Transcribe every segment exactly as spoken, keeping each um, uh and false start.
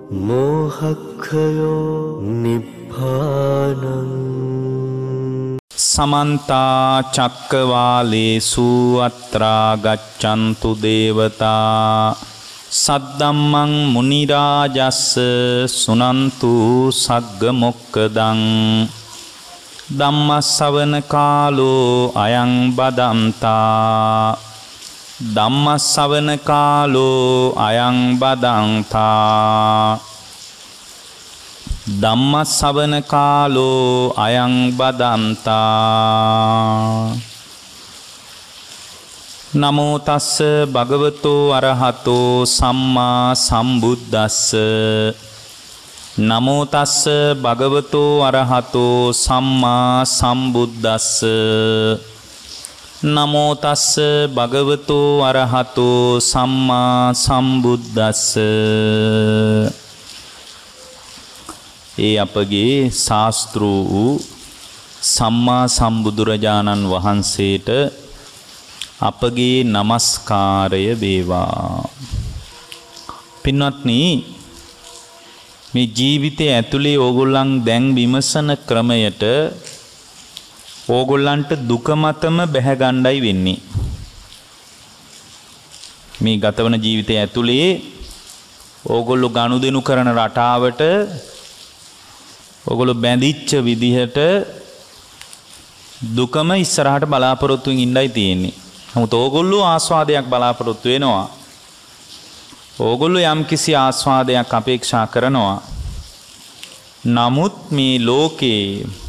मोहक्षयो निब्बानं समन्ता चक्कवालेषु अत्रा गच्छन्तु देवता सद्दम्मं मुनिराजस्स सुनन्तु सग्ग मोक्खदं ධම්මස්සවන කාලෝ අයං බදන්තා ධම්මස්සවන කාලෝ අයං බදන්තා ධම්මස්සවන කාලෝ අයං බදන්තා නමෝ තස්ස භගවතෝ අරහතෝ සම්මා සම්බුද්දස්ස නමෝ තස්ස භගවතෝ අරහතෝ සම්මා සම්බුද්දස්ස නමෝ තස්ස භගවතෝ අරහතෝ සම්මා සම්බුද්දස්ස ඒ අපගේ ශාස්ත්‍ර වූ සම්මා සම්බුදුරජාණන් වහන්සේට අපගේ নমස්කාරය වේවා. පින්වත්නි, මේ ජීවිතය ඇතුලේ ඕගොල්ලන් දැන් විමසන ක්‍රමයට ඕගොල්ලන්ට දුක මතම බැහැ ගන්නයි වෙන්නේ. මේ ගතවන ජීවිතය ඇතුලේ ඕගොල්ලෝ ගනුදෙනු කරන රටාවට ඕගොල්ලෝ බැඳිච්ච විදිහට දුකම ඉස්සරහට බලාපොරොත්තුෙන් ඉන්නයි තියෙන්නේ. නමුත් ඕගොල්ලෝ ආස්වාදයක් බලාපොරොත්තු වෙනවා. ඕගොල්ලෝ යම්කිසි ආස්වාදයක් අපේක්ෂා කරනවා. නමුත් මේ ලෝකේ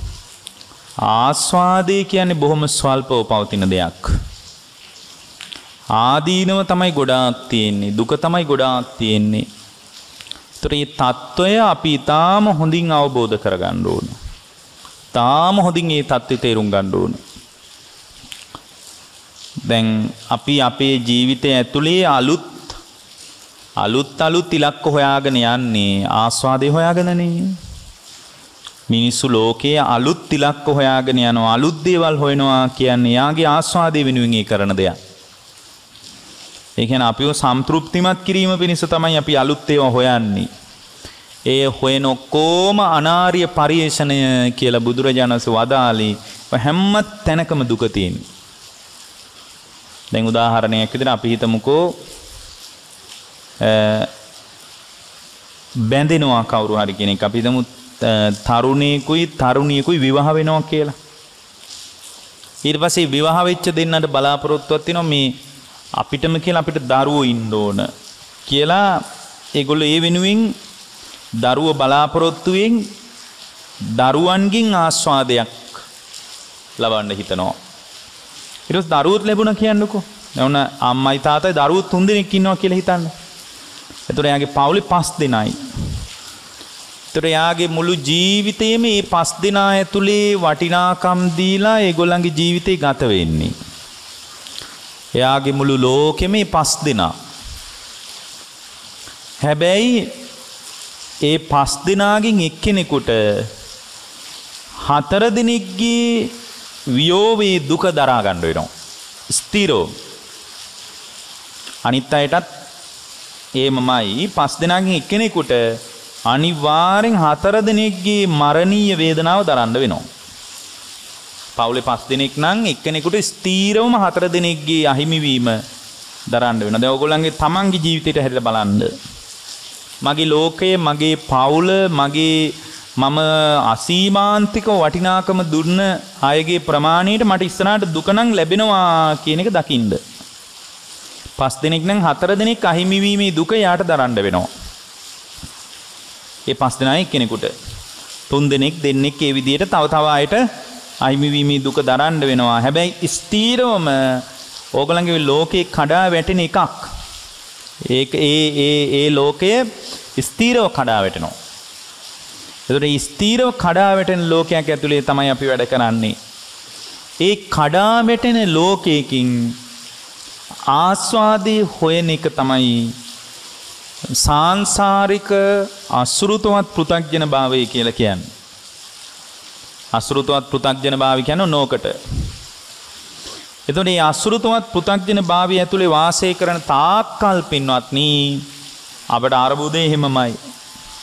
ආස්වාදය කියන්නේ බොහොම ස්වල්පව පවතින දෙයක්. ආදීනව තමයි ගොඩාක් තියෙන්නේ. දුක තමයි ගොඩාක් තියෙන්නේ. ඒතර මේ தত্ত্বය අපි ඊටාම හොඳින් අවබෝධ කරගන්න ඕන. ඊටාම හොඳින් මේ தত্ত্বය තේරුම් ගන්න ඕන. දැන් අපි අපේ ජීවිතය ඇතුලේ අලුත් අලුත් අලුත් ඉලක්ක හොයාගෙන යන්නේ ආස්වාදේ හොයාගෙනනේ. මිනිස්සු ලෝකයේ අලුත් ඉලක්ක හොයාගෙන යනවා, අලුත් දේවල් හොයනවා කියන්නේ යාගේ ආස්වාදේ වෙනුවෙන් ඒ කරන දෙයක්. ඒ කියන්නේ අපිව සම්තෘප්තිමත් කිරීම පිණිස තමයි අපි අලුත් ඒවා හොයන්නේ. ඒ හොයන ඔක්කොම අනාර්ය පරිේෂණය කියලා බුදුරජාණන් වහන්සේ වදාළේ. හැම තැනකම දුක තියෙනවා. දැන් උදාහරණයක් විදිහට අපි හිතමුකෝ බැඳෙනවා කවුරු හරි කෙනෙක්. අපි හිතමු තරුණයෙකුයි තරුණියකුයි විවාහ වෙනවා කියලා. ඊට පස්සේ විවාහ වෙච්ච දෙන්නට බලාපොරොත්තුවක් තියෙනවා මේ අපිටම කියලා අපිට දරුවෝ ඉන්න ඕන කියලා. ඒගොල්ලෝ ඒ වෙනුවෙන් දරුවෝ බලාපොරොත්තුෙන් දරුවන්ගෙන් ආස්වාදයක් ලබන්න හිතනවා. ඊට පස්සේ දරුවොත් ලැබුණා කියන්නකෝ. එවන අම්මයි තාත්තයි දරුවෝ තුන් දෙනෙක් ඉන්නවා කියලා හිතන්න. එතකොට එයාගේ පවුලේ පස් දෙනයි. එතකොට එයාගේ මුළු ජීවිතේම මේ පස් දෙනා ඇතුලේ වටිනාකම් දීලා ඒගොල්ලන්ගේ ජීවිතේ ගත වෙන්නේ. එයාගේ මුළු ලෝකෙම මේ පස් දෙනා. හැබැයි ඒ පස් දෙනාගෙන් එක්කෙනෙකුට හතර දෙනෙක්ගේ වියෝවේ දුක දරා ගන්න වෙනවා. ස්ථිරෝ. අනිත් අයටත් ඒමමයි පස් දෙනාගෙන් එක්කෙනෙකුට අනිවාර්යෙන් හතර දෙනෙක්ගේ මරණීය වේදනාව දරන්න වෙනවා. පවුලේ පස් දෙනෙක් නම් එක්කෙනෙකුට ස්ථීරවම හතර දෙනෙක්ගේ අහිමි වීම දරන්න වෙනවා. දැන් ඔයගොල්ලන්ගේ තමන්ගේ ජීවිතයට හැරිලා බලන්න. මගේ ලෝකය, මගේ පවුල, මගේ මම අසීමාන්තික වටිනාකම දුන්න අයගේ ප්‍රමාණයට මට ඉස්සරහට දුක නම් ලැබෙනවා කියන එක දකින්න. පස් දෙනෙක් නම් හතර දෙනෙක් අහිමි වීමේ දුක යාට දරන්න වෙනවා. ඒ පස් දෙනා එක්කෙනෙකුට තුන් දෙනෙක් දෙන්නෙක් ඒ විදිහට තව තව අයට අහිමි වීමේ දුක දරන්න වෙනවා. හැබැයි ස්ථීරවම ඕගොල්ලන්ගේ ලෝකේ කඩා වැටෙන එකක්. ඒක ඒ ඒ ඒ ලෝකය ස්ථීරව කඩා වැටෙනවා. ඒතකොට ස්ථීරව කඩා වැටෙන ලෝකයක් ඇතුලේ තමයි අපි වැඩ කරන්නේ. ඒ කඩා වැටෙන ලෝකයකින් ආස්වාදේ හොයන එක තමයි සාංසාරික අසුරුතවත් පෘථග්ජන භාවය කියලා කියන්නේ. අසුරුතවත් පෘථග්ජන භාවය කියන්නේ නෝකට. එතකොට මේ අසුරුතවත් පෘථග්ජන භාවය ඇතුලේ වාසය කරන තාක්කල් පින්වත්නි අපට අරබුදේ හිමමයි.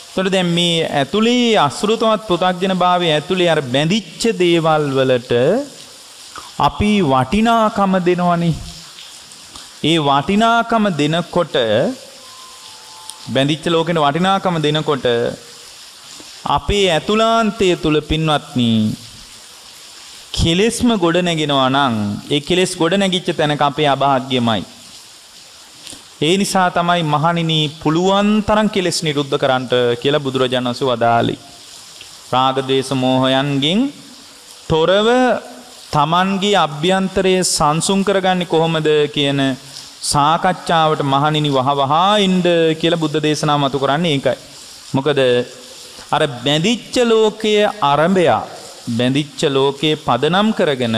එතකොට දැන් මේ ඇතුලේ අසෘතවත් පෘථග්ජන භාවයේ ඇතුලේ අර බැඳිච්ච දේවල් වලට අපි වටිනාකම දෙනවනේ. ඒ වටිනාකම දෙනකොට බැඳිච්ච ලෝකෙට වටිනාකම දෙනකොට අපේ ඇතුළාන්තය තුල පින්වත්නි කෙලෙස්ම ගොඩ නැගෙනවා නම් ඒ කෙලෙස් ගොඩ නැගිච්ච තැනක අපේ අභාග්‍යමයි. ඒ නිසා තමයි මහණෙනි පුළුවන් තරම් කෙලෙස් නිරුද්ධ කරන්නට කියලා බුදුරජාණන් වහන්සේ වදාළේ. රාග ද්වේෂ මෝහයන්ගෙන් තොරව තමන්ගේ අභ්‍යන්තරයේ සංසුන් කරගන්නේ කොහොමද කියන සාකච්ඡාවට මහණෙනි වහවහා ඉන්න කියලා බුද්ධ දේශනාව මතු කරන්නේ ඒකයි. මොකද අර බැඳිච්ච ලෝකයේ ආරම්භය බැඳිච්ච ලෝකයේ පදනම් කරගෙන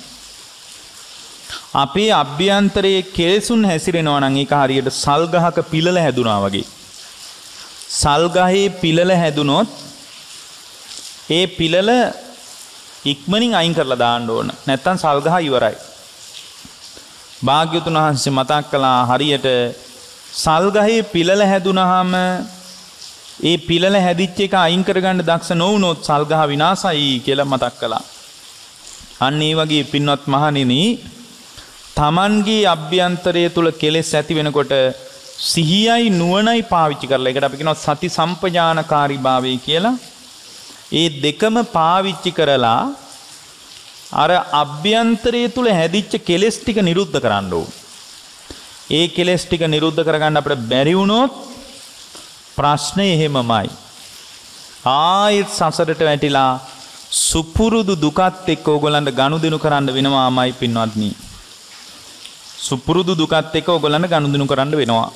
අපේ අභ්‍යන්තරයේ කෙලෙසුන් හැසිරෙනවා නම් ඒක හරියට සල් ගහක පිළල හැදුනා වගේ. සල් ගහේ පිළල හැදුනොත් ඒ පිළල ඉක්මනින් අයින් කරලා දාන්න ඕන. නැත්තම් සල් ගහ ඉවරයි. භාග්‍යවතුන් වහන්සේ මතක් කළා හරියට සල් ගහේ පිළල හැදුනහම ඒ පිළල හැදිච්ච එක අයින් කරගන්න දක්ෂ නොවුනොත් සල් ගහ විනාශයි කියලා මතක් කළා. අන්න ඒ වගේ පින්වත් මහණෙනි තමන්ගේ අභ්‍යන්තරය තුල කෙලෙස් ඇති වෙනකොට සිහියයි නුවණයි පාවිච්චි කරලා ඒකට අපි කියනවා සති සම්පජානකාරී භාවය කියලා. ඒ දෙකම පාවිච්චි කරලා අර අභ්‍යන්තරය තුල හැදිච්ච කෙලෙස් ටික නිරුද්ධ කරන්න ඕන. ඒ කෙලෙස් ටික නිරුද්ධ කරගන්න අපිට බැරි වුණොත් ප්‍රශ්නේ එහෙමමයි. ආයෙත් සසරට වැටිලා සුපුරුදු දුකත් එක්ක ඕගොල්ලන්ට ගනුදෙනු කරන්න වෙනවාමයි පින්වත්නි. සුපුරුදු දුකත් එක්ක ඕගොල්ලන්ට ගනුදෙනු කරන්න වෙනවා.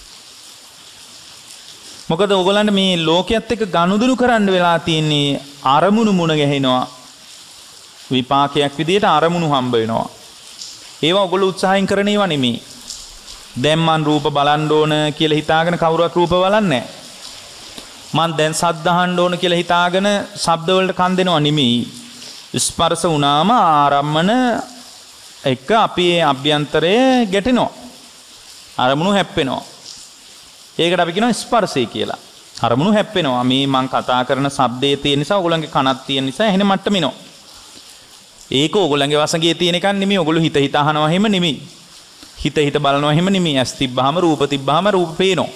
මොකද ඕගොල්ලන්ට මේ ලෝකයේත් එක්ක ගනුදෙනු කරන්න වෙලා තියෙන්නේ අරමුණු මුණ ගැහෙනවා. විපාකයක් විදියට අරමුණු හම්බ වෙනවා. ඒවා ඔයගොල්ලෝ උත්සාහයෙන් කරන ඒවා නෙමෙයි. දැන් මං රූප බලන්න ඕන කියලා හිතාගෙන කවුරුත් රූප බලන්නේ නැහැ. මං දැන් සද්ද අහන්න ඕන කියලා හිතාගෙන ශබ්ද වලට කන් දෙනව නෙමෙයි. ස්පර්ශ වුණාම ආරම්මන එක අපේ අභ්‍යන්තරයේ ගැටෙනවා. අරමුණු හැප්පෙනවා. ඒකට අපි කියනවා ස්පර්ශය කියලා. අරමුණු හැප්පෙනවා. මේ මං කතා කරන ශබ්දයේ තියෙන නිසා ඔයගොල්ලන්ගේ කනක් තියෙන නිසා එහෙන මට්ටමිනවා. ඒක ඕගොල්ලන්ගේ වසඟයේ තියෙන එකක් නෙමෙයි. ඔයගොල්ලෝ හිත හිත අහනවා එහෙම නෙමෙයි. හිත හිත බලනවා එහෙම නෙමෙයි. ඇස් තිබ්බහම රූප තිබ්බහම රූප පේනවා.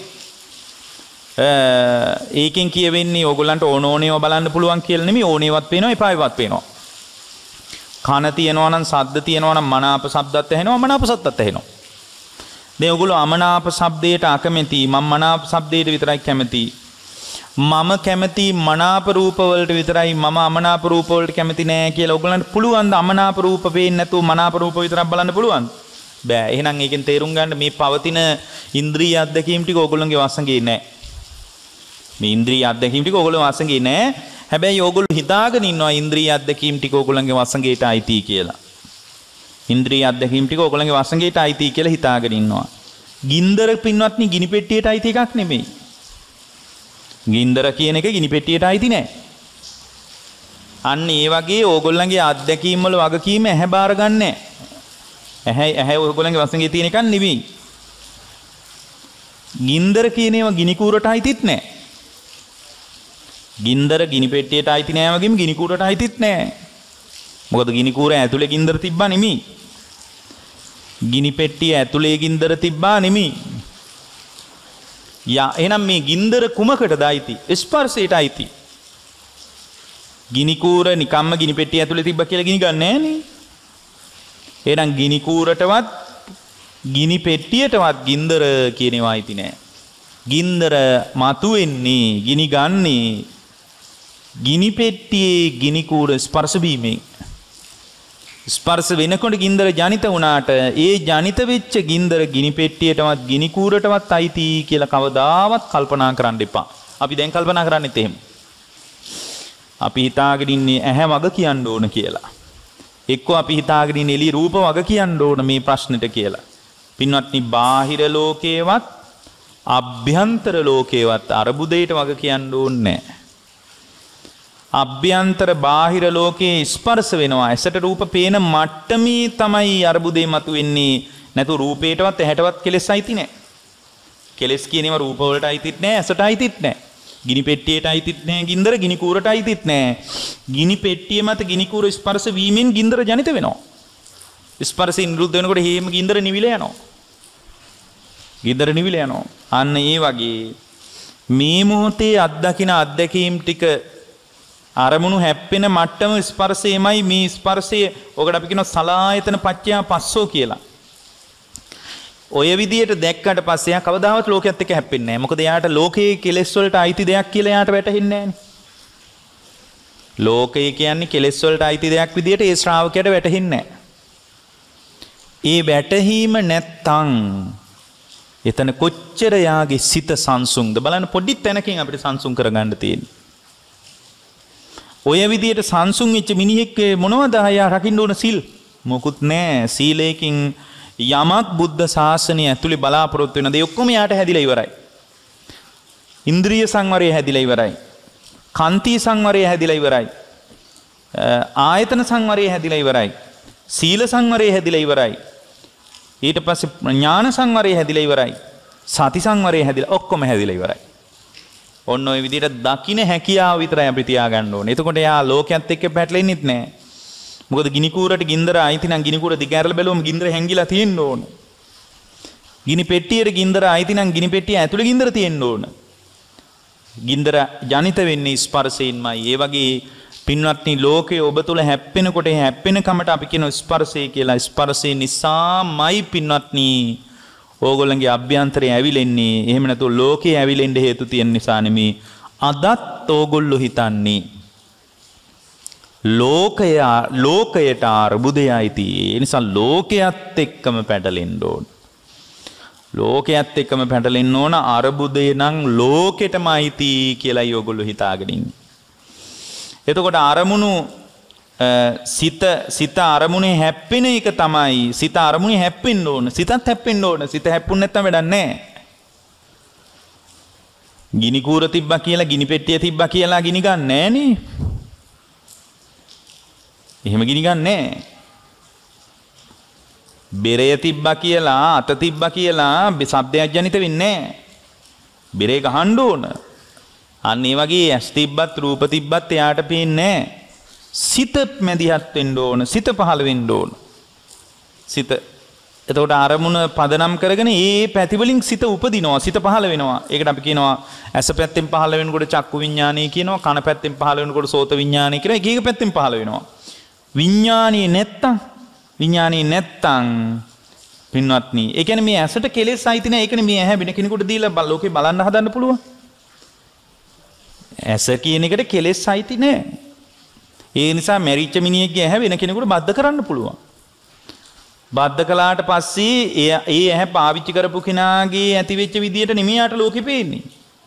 ඒකෙන් කියවෙන්නේ ඕගොල්ලන්ට ඕන ඕනේව බලන්න පුළුවන් කියලා නෙමෙයි. ඕනේවත් පේනවා එපාවත් පේනවා. කන තියනවා නම් ශබ්ද තියනවා නම් මනාප ශබ්දත් ඇහෙනවා මනාප සද්දත් ඇහෙනවා. දැන් ඔයගොල්ලෝ අමනාප ශබ්දයට අකමැති මම මනාප ශබ්දයට විතරයි කැමති. මම කැමති මනාප රූප වලට විතරයි මම අමනාප රූප වලට කැමති නෑ කියලා ඔයගොල්ලන්ට පුළුවන් ද අමනාප රූප පේන්නේ නැතුව මනාප රූප විතරක් බලන්න පුළුවන් බෑ. එහෙනම් ඒකෙන් තේරුම් ගන්න මේ පවතින ඉන්ද්‍රිය අධ්‍යක්ීම් ටික ඔයගොල්ලන්ගේ වසඟේ නෑ. මේ ඉන්ද්‍රිය අධ්‍යක්ීම් ටික ඔයගොල්ලෝ වසඟේ නෑ. හැබැයි ඔයගොල්ලෝ හිතාගෙන ඉන්නවා ඉන්ද්‍රිය අධ්‍යක්ීම් ටික ඔයගොල්ලන්ගේ වසඟේට අයිති කියලා. ඉන්ද්‍රිය අධ්‍යක්ීම් ටික ඔයගොල්ලන්ගේ වසඟේට අයිති කියලා හිතාගෙන ඉන්නවා. ගින්දර පින්වත්නි ගිනි පෙට්ටියට අයිති එකක් නෙමෙයි. ගින්දර කියන එක ගිනි පෙට්ටියට අයිති නෑ. අන්න ඒ වගේ ඕගොල්ලන්ගේ අත්දැකීම් වල වගකීම ඇහැ බාර ගන්නෑ. ඇහැ ඇහැ ඕගොල්ලන්ගේ වසඟේ තියෙන එකක් නෙමෙයි. ගින්දර කියන ඒවා ගිනි කූරට අයිතිත් නෑ. ගින්දර ගිනි පෙට්ටියට අයිති නෑ වගේම ගිනි කූරට අයිතිත් නෑ. මොකද ගිනි කූර ඇතුලේ ගින්දර තිබ්බා නෙමෙයි. ගිනි පෙට්ටිය ඇතුලේ ගින්දර තිබ්බා නෙමෙයි. යා එහෙනම් මේ ගින්දර කුමකටද අයිති? ස්පර්ශයට අයිති. ගිනි කූර නිකම්ම ගිනි පෙට්ටිය ඇතුලේ තිබ්බා කියලා ගිනි ගන්න නෑනේ. එහෙනම් ගිනි කූරටවත් ගිනි පෙට්ටියටවත් ගින්දර කියන ඒවා අයිති නෑ. ගින්දර මතුවෙන්නේ ගිනි ගන්නේ ගිනි පෙට්ටියේ ගිනි කූර ස්පර්ශ වීමෙන්. ස්පර්ශ වෙනකොට ගින්දර ජනිත වුණාට ඒ ජනිත වෙච්ච ගින්දර ගිනි පෙට්ටියටවත් ගිනි කූරටවත් අයිති කියලා කවදාවත් කල්පනා කරන්න එපා. අපි දැන් කල්පනා කරන්නේත් එහෙම. අපි හිතාගෙන ඉන්නේ ඇහැ වග කියන්න ඕන කියලා. එක්කෝ අපි හිතාගෙන ඉන්නේ එළිය රූප වග කියන්න ඕන මේ ප්‍රශ්නෙට කියලා. පින්වත්නි බාහිර ලෝකේවත් අභ්‍යන්තර ලෝකේවත් අරුබුදයට වග කියන්න ඕනේ නැහැ. අභ්‍යන්තර බාහිර ලෝකේ ස්පර්ශ වෙනවා. ඇසට රූප පේන මට්ටමේ තමයි අරුබුදේ මතුවෙන්නේ. නැතු රූපේටවත් ඇහැටවත් කෙලෙස් අයිති නැහැ. කෙලෙස් කියන ඒවා රූප වලට අයිතිත් නැහැ, ඇසට අයිතිත් නැහැ. ගිනි පෙට්ටියට අයිතිත් නැහැ ගින්දර, ගිනි කූරට අයිතිත් නැහැ. ගිනි පෙට්ටිය මත ගිනි කූර ස්පර්ශ වීමෙන් ගින්දර ජනිත වෙනවා. ස්පර්ශයෙන් නිරුද්ධ වෙනකොට හේම ගින්දර නිවිල යනවා. ගින්දර නිවිල යනවා. අන්න ඒ වගේ මේ මොහොතේ අත්දකින අත්දැකීම් ටික අරමුණු හැප්පෙන මට්ටම ස්පර්ශයමයි. මේ ස්පර්ශය ඔකට අපි කියනවා සලායතන පච්චයා පස්සෝ කියලා. ඔය විදියට දැක්කට පස්සේ යා කවදාවත් ලෝකයේත් එක්ක හැප්පෙන්නේ නැහැ. මොකද යාට ලෝකයේ කෙලෙස් වලට අයිති දෙයක් කියලා යාට වැටහෙන්නේ නැහැ. ලෝකය කියන්නේ කෙලෙස් වලට අයිති දෙයක් විදියට ඒ ශ්‍රාවකයට වැටහෙන්නේ නැහැ. ඒ වැටහීම නැත්තම් එතන කොච්චර යාගේ සිත සංසුන්ද බලන්න. පොඩි තැනකින් අපිට සංසුන් කරගන්න තියෙන්නේ. ඔය විදියට සංසුන් වෙච්ච මිනිහෙක් මොනවද අයියා රකින්න ඕන සිල්? මොකුත් නැහැ. සීලයෙන් යමක් බුද්ධ ශාසනය ඇතුලේ බලාපොරොත්තු වෙන දේ ඔක්කොම යාට හැදිලා ඉවරයි. ඉන්ද්‍රිය සංවරය හැදිලා ඉවරයි. කාන්ති සංවරය හැදිලා ඉවරයි. ආයතන සංවරය හැදිලා ඉවරයි. සීල සංවරය හැදිලා ඉවරයි. ඊට පස්සේ ඥාන සංවරය හැදිලා ඉවරයි. සති සංවරය හැදිලා ඔක්කොම හැදිලා ඉවරයි. ඔන්න ඔය විදිහට දකින්න හැකියාව විතරයි අපි තියාගන්න ඕනේ. එතකොට යා ලෝකයේත් එක්ක පැටලෙන්නෙත් නැහැ. මොකද ගිනි කූරට ගින්දර ආයිති නම් ගිනි කූර දිගහැරලා බැලුවම ගින්දර හැංගිලා තියෙන්න ඕන. ගිනි පෙට්ටියට ගින්දර ආයිති නම් ගිනි පෙට්ටිය ඇතුලේ ගින්දර තියෙන්න ඕන. ගින්දර ජනිත වෙන්නේ ස්පර්ශයෙන්මයි. ඒ වගේ පින්වත්නි ලෝකයේ ඔබ තුල හැප්පෙනකොට හැප්පෙන කමට අපි කියන ස්පර්ශය කියලා. ස්පර්ශය නිසාමයි පින්වත්නි ඕගොල්ලන්ගේ අභ්‍යන්තරය ඇවිලෙන්නේ. එහෙම නැතුව ලෝකේ ඇවිලෙන්න හේතු තියෙන නිසා නෙමේ. අදත් ඕගොල්ලෝ හිතන්නේ ලෝකය ලෝකයට අරුබුදයයි තියෙන්නේ. ඒ නිසා ලෝකයේත් එක්කම පැටලෙන්න ඕන. ලෝකයේත් එක්කම පැටලෙන්න ඕන. අරුබුදේ නම් ලෝකෙටමයි තී කියලායි ඕගොල්ලෝ හිතාගෙන ඉන්නේ. එතකොට අරමුණු සිත සිත අරමුණේ හැප්පෙන එක තමයි. සිත අරමුණේ හැප්පෙන්න ඕන. සිතත් හැප්පෙන්න ඕන. සිත හැප්පුණ නැත්නම් වැඩක් නැහැ. ගිනි කූර තිබ්බා කියලා ගිනි පෙට්ටිය තිබ්බා කියලා ගිනි ගන්න නෑනේ. එහෙම ගිනි ගන්න නෑ. බෙරය තිබ්බා කියලා අත තිබ්බා කියලා ශබ්දයක් ජනිත වෙන්නේ නෑ. බෙරේ ගහන්න ඕන. අන්න ඒ වගේ ඇස් තිබ්බත් රූප තිබ්බත් එයාට පේන්නේ නෑ. සිත මැදිහත් වෙන්න ඕන. සිත පහළ වෙන්න ඕන. සිත එතකොට අරමුණ පදනම් කරගෙන ඒ පැති වලින් සිත උපදිනවා. සිත පහළ වෙනවා. ඒකට අපි කියනවා ඇස පැත්තෙන් පහළ වෙනකොට චක්කු විඥානය කියනවා. කන පැත්තෙන් පහළ වෙනකොට සෝත විඥානය කියනවා. එක එක පැත්තෙන් පහළ වෙනවා. විඥානීය නැත්තම් විඥානීය නැත්තම් පින්වත්නි ඒ කියන්නේ මේ ඇසට කෙලෙස් අයිති නැහැ. ඒකනේ මේ ඇහැ වෙන කෙනෙකුට දීලා ලෝකේ බලන්න හදන්න පුළුවන්. ඇස කියන එකට කෙලෙස් අයිති නැහැ. ඒ නිසා මැරිච්ච මිනිහෙක්ගේ ඇහැ වෙන කෙනෙකුට බද්ධ කරන්න පුළුවන්. බද්ධ කළාට පස්සේ ඒ ඒ ඇහැ පාවිච්චි කරපු කෙනාගේ ඇති වෙච්ච විදියට නෙමෙයිට ලෝකෙ පේන්නේ.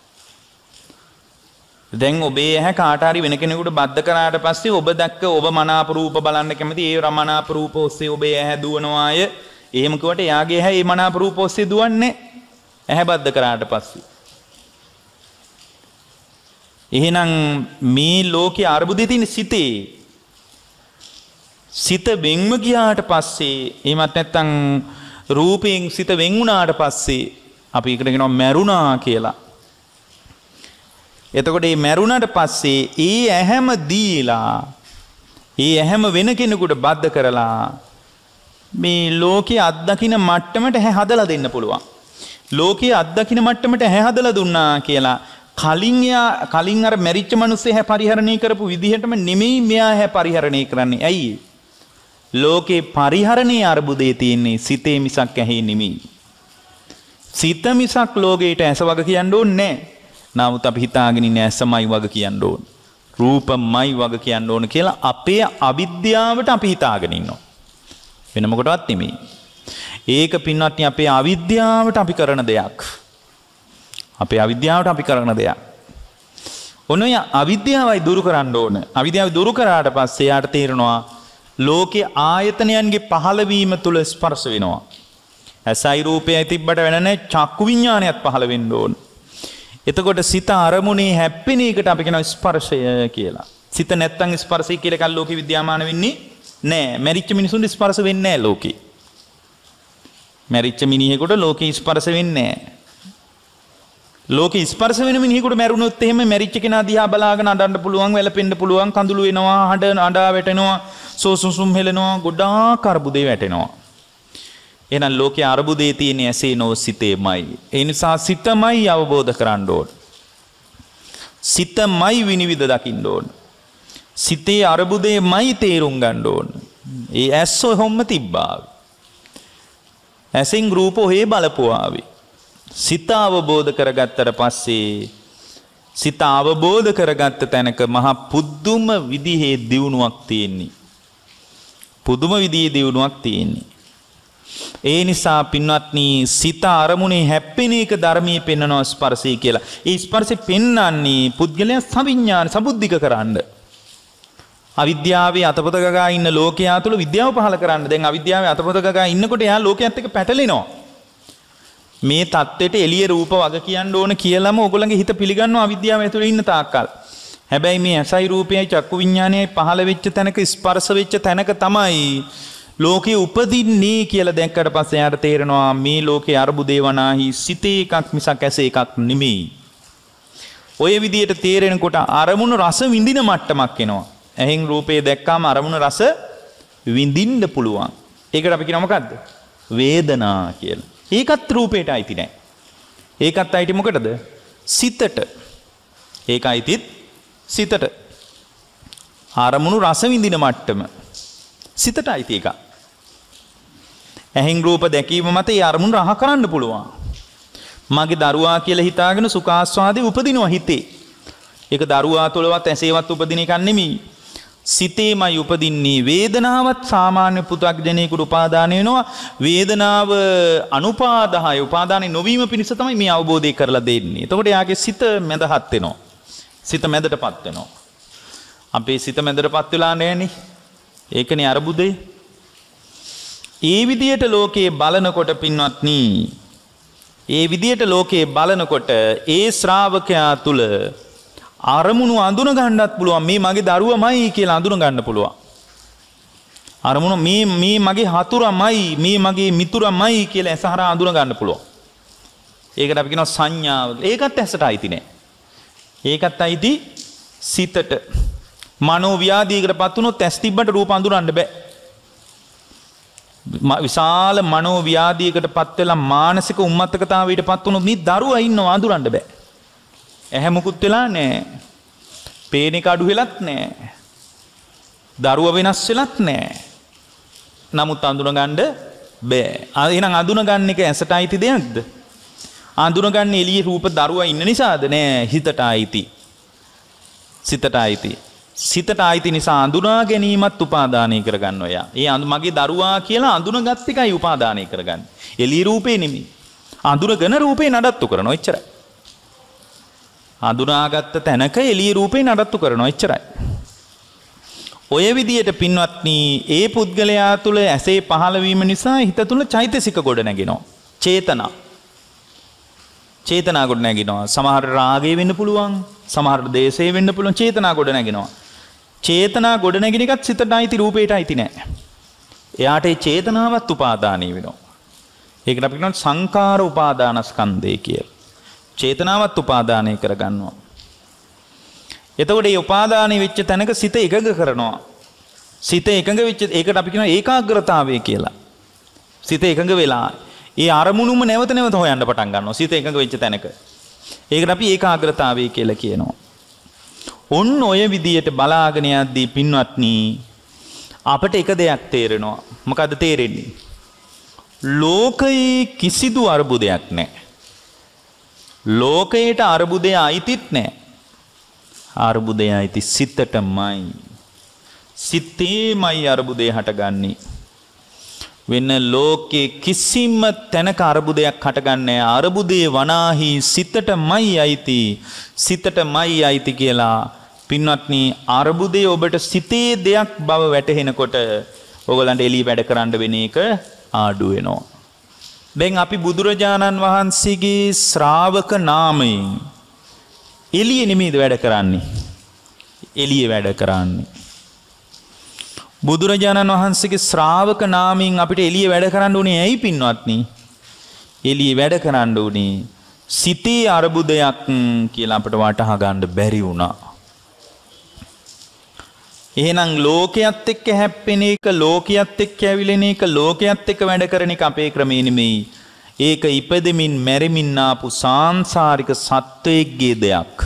දැන් ඔබේ ඇහැ කාට හරි වෙන කෙනෙකුට බද්ධ කරාට පස්සේ ඔබ දැක්ක ඔබ මනාප රූප බලන්න කැමති ඒ රමනාප රූප ඔස්සේ ඔබේ ඇහැ දුවනවාය. එහෙම කිව්වට එයාගේ ඇහැ ඒ මනාප රූප ඔස්සේ දුවන්නේ ඇහැ බද්ධ කරාට පස්සේ. එහෙනම් මේ ලෝකේ අරුබුදේ තියෙන සිතේ සිත වෙන්ව ගියාට පස්සේ එහෙමත් නැත්නම් රූපයෙන් සිත වෙන් වුණාට පස්සේ අපි ඒකට කියනවා මරුණා කියලා. එතකොට මේ මරුණාට පස්සේ ඒ ඇහැම දීලා ඒ ඇහැම වෙන කෙනෙකුට බද්ධ කරලා මේ ලෝකයේ අත්දකින්න මට්ටමට ඇහැ හදලා දෙන්න පුළුවන්. ලෝකයේ අත්දකින්න මට්ටමට ඇහැ හදලා දුන්නා කියලා කලින් යා කලින් අර මැරිච්ච මිනිස්සේ හැ පරිහරණය කරපු විදිහටම නෙමෙයි මෙයා හැ පරිහරණය කරන්නේ. ඇයි? ලෝකේ පරිහරණයේ අරුබුදේ තියෙන්නේ සිතේ මිසක් ඇහි නෙමෙයි. සිත මිසක් ලෝකේට ඇස වග කියන්න ඕනේ නැහැ. නමුත් අපි හිතාගෙන ඉන්නේ ඇසමයි වග කියන්න ඕන. රූපමයි වග කියන්න ඕන කියලා අපේ අවිද්‍යාවට අපි හිතාගෙන ඉන්නවා. වෙන මොකටවත් නෙමෙයි. ඒක පින්වත්නි අපේ අවිද්‍යාවට අපි කරන දෙයක්. අපේ අවිද්‍යාවට අපි කරන දෙයක්. ඔන්න ඔය අවිද්‍යාවයි දුරු කරන්න ඕන. අවිද්‍යාව දුරු කරාට පස්සේ යාට තේරෙනවා ලෝකේ ආයතනයන්ගේ පහළවීම තුල ස්පර්ශ වෙනවා. ඇසයි රූපයයි තිබ්බට වෙන නැහැ චක්කු විඥානයත් පහළ වෙන්න ඕන. එතකොට සිත අරමුණේ හැප්පෙන එකට අපි කියනවා ස්පර්ශය කියලා. සිත නැත්තම් ස්පර්ශය කියලා කල් ලෝකේ විද්‍යාමාන වෙන්නේ නැහැ. මැරිච්ච මිනිසුන්ට ස්පර්ශ වෙන්නේ නැහැ ලෝකේ. මැරිච්ච මිනිහෙකුට ලෝකේ ස්පර්ශ වෙන්නේ නැහැ. ලෝකේ ස්පර්ශ වෙන මිනිහෙකුට මැරුණොත් එහෙම මැරිච්ච කෙනා දිහා බලාගෙන අඬන්න පුළුවන්, වැළපෙන්න පුළුවන්, කඳුළු වෙනවා, හඬ අඬා වැටෙනවා, සෝසුසුම් හෙලනවා, ගොඩාක් අර්බුදේ වැටෙනවා. එහෙනම් ලෝකේ අර්බුදේ තියෙන ඇසේ නො සිතේමයි. ඒ නිසා සිතමයි අවබෝධ කරගන්න ඕන. සිතමයි විනිවිද දකින්න ඕන. සිතේ අර්බුදේමයි තේරුම් ගන්න ඕන. ඒ ඇස් ඔහොම තිබ්බා. ඇසින් රූප ඔහේ බලපුවාවේ. සිත අවබෝධ කරගත්තට පස්සේ සිත අවබෝධ කරගත්ත තැනක මහා පුදුම විදිහේ දියුණුවක් තියෙන්නේ. පුදුම විදිහේ දියුණුවක් තියෙන්නේ. ඒ නිසා පින්වත්නි සිත අරමුණේ හැප්පෙන එක ධර්මයේ පෙන්වනවා ස්පර්ශය කියලා. ඒ ස්පර්ශය පෙන්වන්නේ පුද්ගලයා සවිඥාන සබුද්ධික කරන්න. අවිද්‍යාවේ අතපොත ගගා ඉන්න ලෝකයා තුළ විද්‍යාව පහල කරන්න. දැන් අවිද්‍යාවේ අතපොත ගගා ඉන්නකොට එයා ලෝකයේත් එක්ක පැටලෙනවා. මේ தත්වෙට එළිය රූප වග කියන්න ඕන කියලාම ඕගොල්ලන්ගේ හිත පිළිගන්නවා අවිද්‍යාව ඇතුලේ ඉන්න තාක්කල්. හැබැයි මේ ඇසයි රූපයයි චක්කු විඥානයයි පහළ වෙච්ච තැනක ස්පර්ශ වෙච්ච තැනක තමයි ලෝකේ උපදින්නේ කියලා දැක්කට පස්සේ යාට තේරෙනවා මේ ලෝකේ අරුබුදේ වනාහි සිතේ එකක් මිසක් ඇසේ එකක් නෙමෙයි. ඔය විදියට තේරෙනකොට අරමුණු රස විඳින මට්ටමක් එනවා. ඇහෙන් රූපේ දැක්කාම අරමුණු රස විඳින්න පුළුවන්. ඒකට අපි කියනවා මොකද්ද? වේදනා කියලා. ඒකත් රූපේට අයිති නෑ. ඒකත් අයිති මොකටද? සිතට. ඒක අයිතිත් සිතට. අරමුණු රස විඳින මට්ටම සිතට අයිති එක. ඇහෙන් රූප දැකීම මත ඒ අරමුණු රහ කරන්න පුළුවන්. මගේ දරුවා කියලා හිතාගෙන සුඛාස්වාදේ උපදිනවා හිතේ. ඒක දරුවා තුළවත් ඇසේවත් උපදින එකක් නෙමෙයි. සිතේමයි උපදින්නේ. වේදනාවත් සාමාන්‍ය පු탁ජනේකට උපාදාන වෙනවා. වේදනාව අනුපාදාය උපාදානෙ නොවීම පිණිස තමයි මේ අවබෝධය කරලා දෙන්නේ. එතකොට යාගේ සිත මැදහත් වෙනවා. සිත මැදටපත් වෙනවා. අපේ සිත මැදටපත් වෙලා නැහෙනේ. ඒකනේ අරුබුදේ. ඒ විදියට ලෝකේ බලනකොට පින්වත්නි, ඒ විදියට ලෝකේ බලනකොට ඒ ශ්‍රාවකයා තුල අරමුණු අඳුන ගන්නත් පුළුවන්. මේ මගේ දරුවමයි කියලා අඳුන ගන්න පුළුවන්. අරමුණු මේ මේ මගේ හතුරමයි, මේ මගේ මිතුරමයි කියලා ඇසහරා අඳුන ගන්න පුළුවන්. ඒකට අපි කියනවා සංඥාව. ඒකත් ඇසට අයිති නෑ. ඒකත් අයිති සිතට. මනෝ ව්‍යාධියකටපත් වුණොත් ඇස් තිබ්බට රූප අඳුරන්න බෑ. විශාල මනෝ ව්‍යාධියකටපත් වෙලා මානසික උම්මත්තකතාවයටපත් වුණොත් මේ දරුවා ඉන්නව අඳුරන්න බෑ. ඇහැ මුකුත් වෙලා නැහැ. පේන එක අඩු වෙලත් නැහැ. දරුව වෙනස් වෙලත් නැහැ. නමුත් අඳුනගන්න බෑ. එහෙනම් අඳුනගන්න එක ඇසට අයිති දෙයක්ද? අඳුනගන්න එළියේ රූප දරුවා ඉන්න නිසාද? නෑ, හිතට අයිති. සිතට අයිති. සිතට අයිති නිසා අඳුනා ගැනීමත් උපාදානය කරගන්න ඔය. ඒ මගේ දරුවා කියලා අඳුනගත් එකයි උපාදානය කරගන්නේ. එළියේ රූපේ නෙමෙයි. අඳුනගෙන රූපේ නඩත්තු කරනවා එච්චරයි. අඳුනාගත්ත තැනක එළිය රූපේ නඩත්තු කරනවා එච්චරයි. ඔය විදියට පින්වත්නි ඒ පුද්ගලයා තුළ ඇසේ පහළ වීම නිසා හිත තුළ චෛතසික ගොඩ නැගෙනවා. චේතනා. චේතනා ගොඩ නැගෙනවා. සමහර රාගය වෙන්න පුළුවන්, සමහර දේශය වෙන්න පුළුවන්. චේතනා ගොඩ නැගෙනවා. චේතනා ගොඩ නැගින එකත් සිතට අයිති, රූපේට අයිති නෑ. එයාට ඒ චේතනාවත් උපාදානීය වෙනවා. ඒකට අපි කියනවා සංකාර උපාදානස්කන්ධය කියලා. චේතනාවත් උපාදානය කරගන්නවා. එතකොට මේ උපාදානය වෙච්ච තැනක සිත එකඟ කරනවා. සිත එකඟ වෙච්ච ඒකට අපි කියනවා ඒකාග්‍රතාවය කියලා. සිත එකඟ වෙලා ඒ අරමුණුම නැවත නැවත හොයන්න පටන් ගන්නවා. සිත එකඟ වෙච්ච තැනක. ඒකට අපි ඒකාග්‍රතාවය කියලා කියනවා. ඔන්න ඔය විදියට බලාගෙන යද්දී පින්වත්නි අපට එක දෙයක් තේරෙනවා. මොකද්ද තේරෙන්නේ? ලෝකයේ කිසිදු අරුබුදයක් නැහැ. ලෝකයට අරුබුදය අයිතිත් නෑ. අරුබුදය අයිති සිතටමයි. සිතේමයි අරුබුදය හටගන්නේ. වෙන ලෝකේ කිසිම තැනක අරුබුදයක් හටගන්නේ නැහැ. අරුබුදේ වනාහි සිතටමයි අයිති. සිතටමයි අයිති කියලා පින්වත්නි අරුබුදේ ඔබට සිතේ දෙයක් බව වැටහෙනකොට ඕගලන්ට එළිය වැඩ කරන්න වෙන එක ආඩු වෙනවා. දැන් අපි බුදුරජාණන් වහන්සේගේ ශ්‍රාවක නාමයෙන් එළිය නෙමෙයිද වැඩ කරන්නේ? එළිය වැඩ කරන්නේ. බුදුරජාණන් වහන්සේගේ ශ්‍රාවක නාමයෙන් අපිට එළිය වැඩ කරන්න උනේ ඇයි පින්වත්නි? එළිය වැඩ කරන්න උනේ සිතේ අරුබුදයක් කියලා අපිට වටහා ගන්න බැරි වුණා. එහෙනම් ලෝකයේත් එක්ක හැප්පෙන එක, ලෝකයේත් එක්ක ඇවිලෙන එක, ලෝකයේත් එක්ක වැඩ කරන එක අපේ ක්‍රමේ නෙමෙයි. ඒක ඉපදෙමින් මැරෙමින් ආපු සාංශාරික සත්වයේගේ දෙයක්.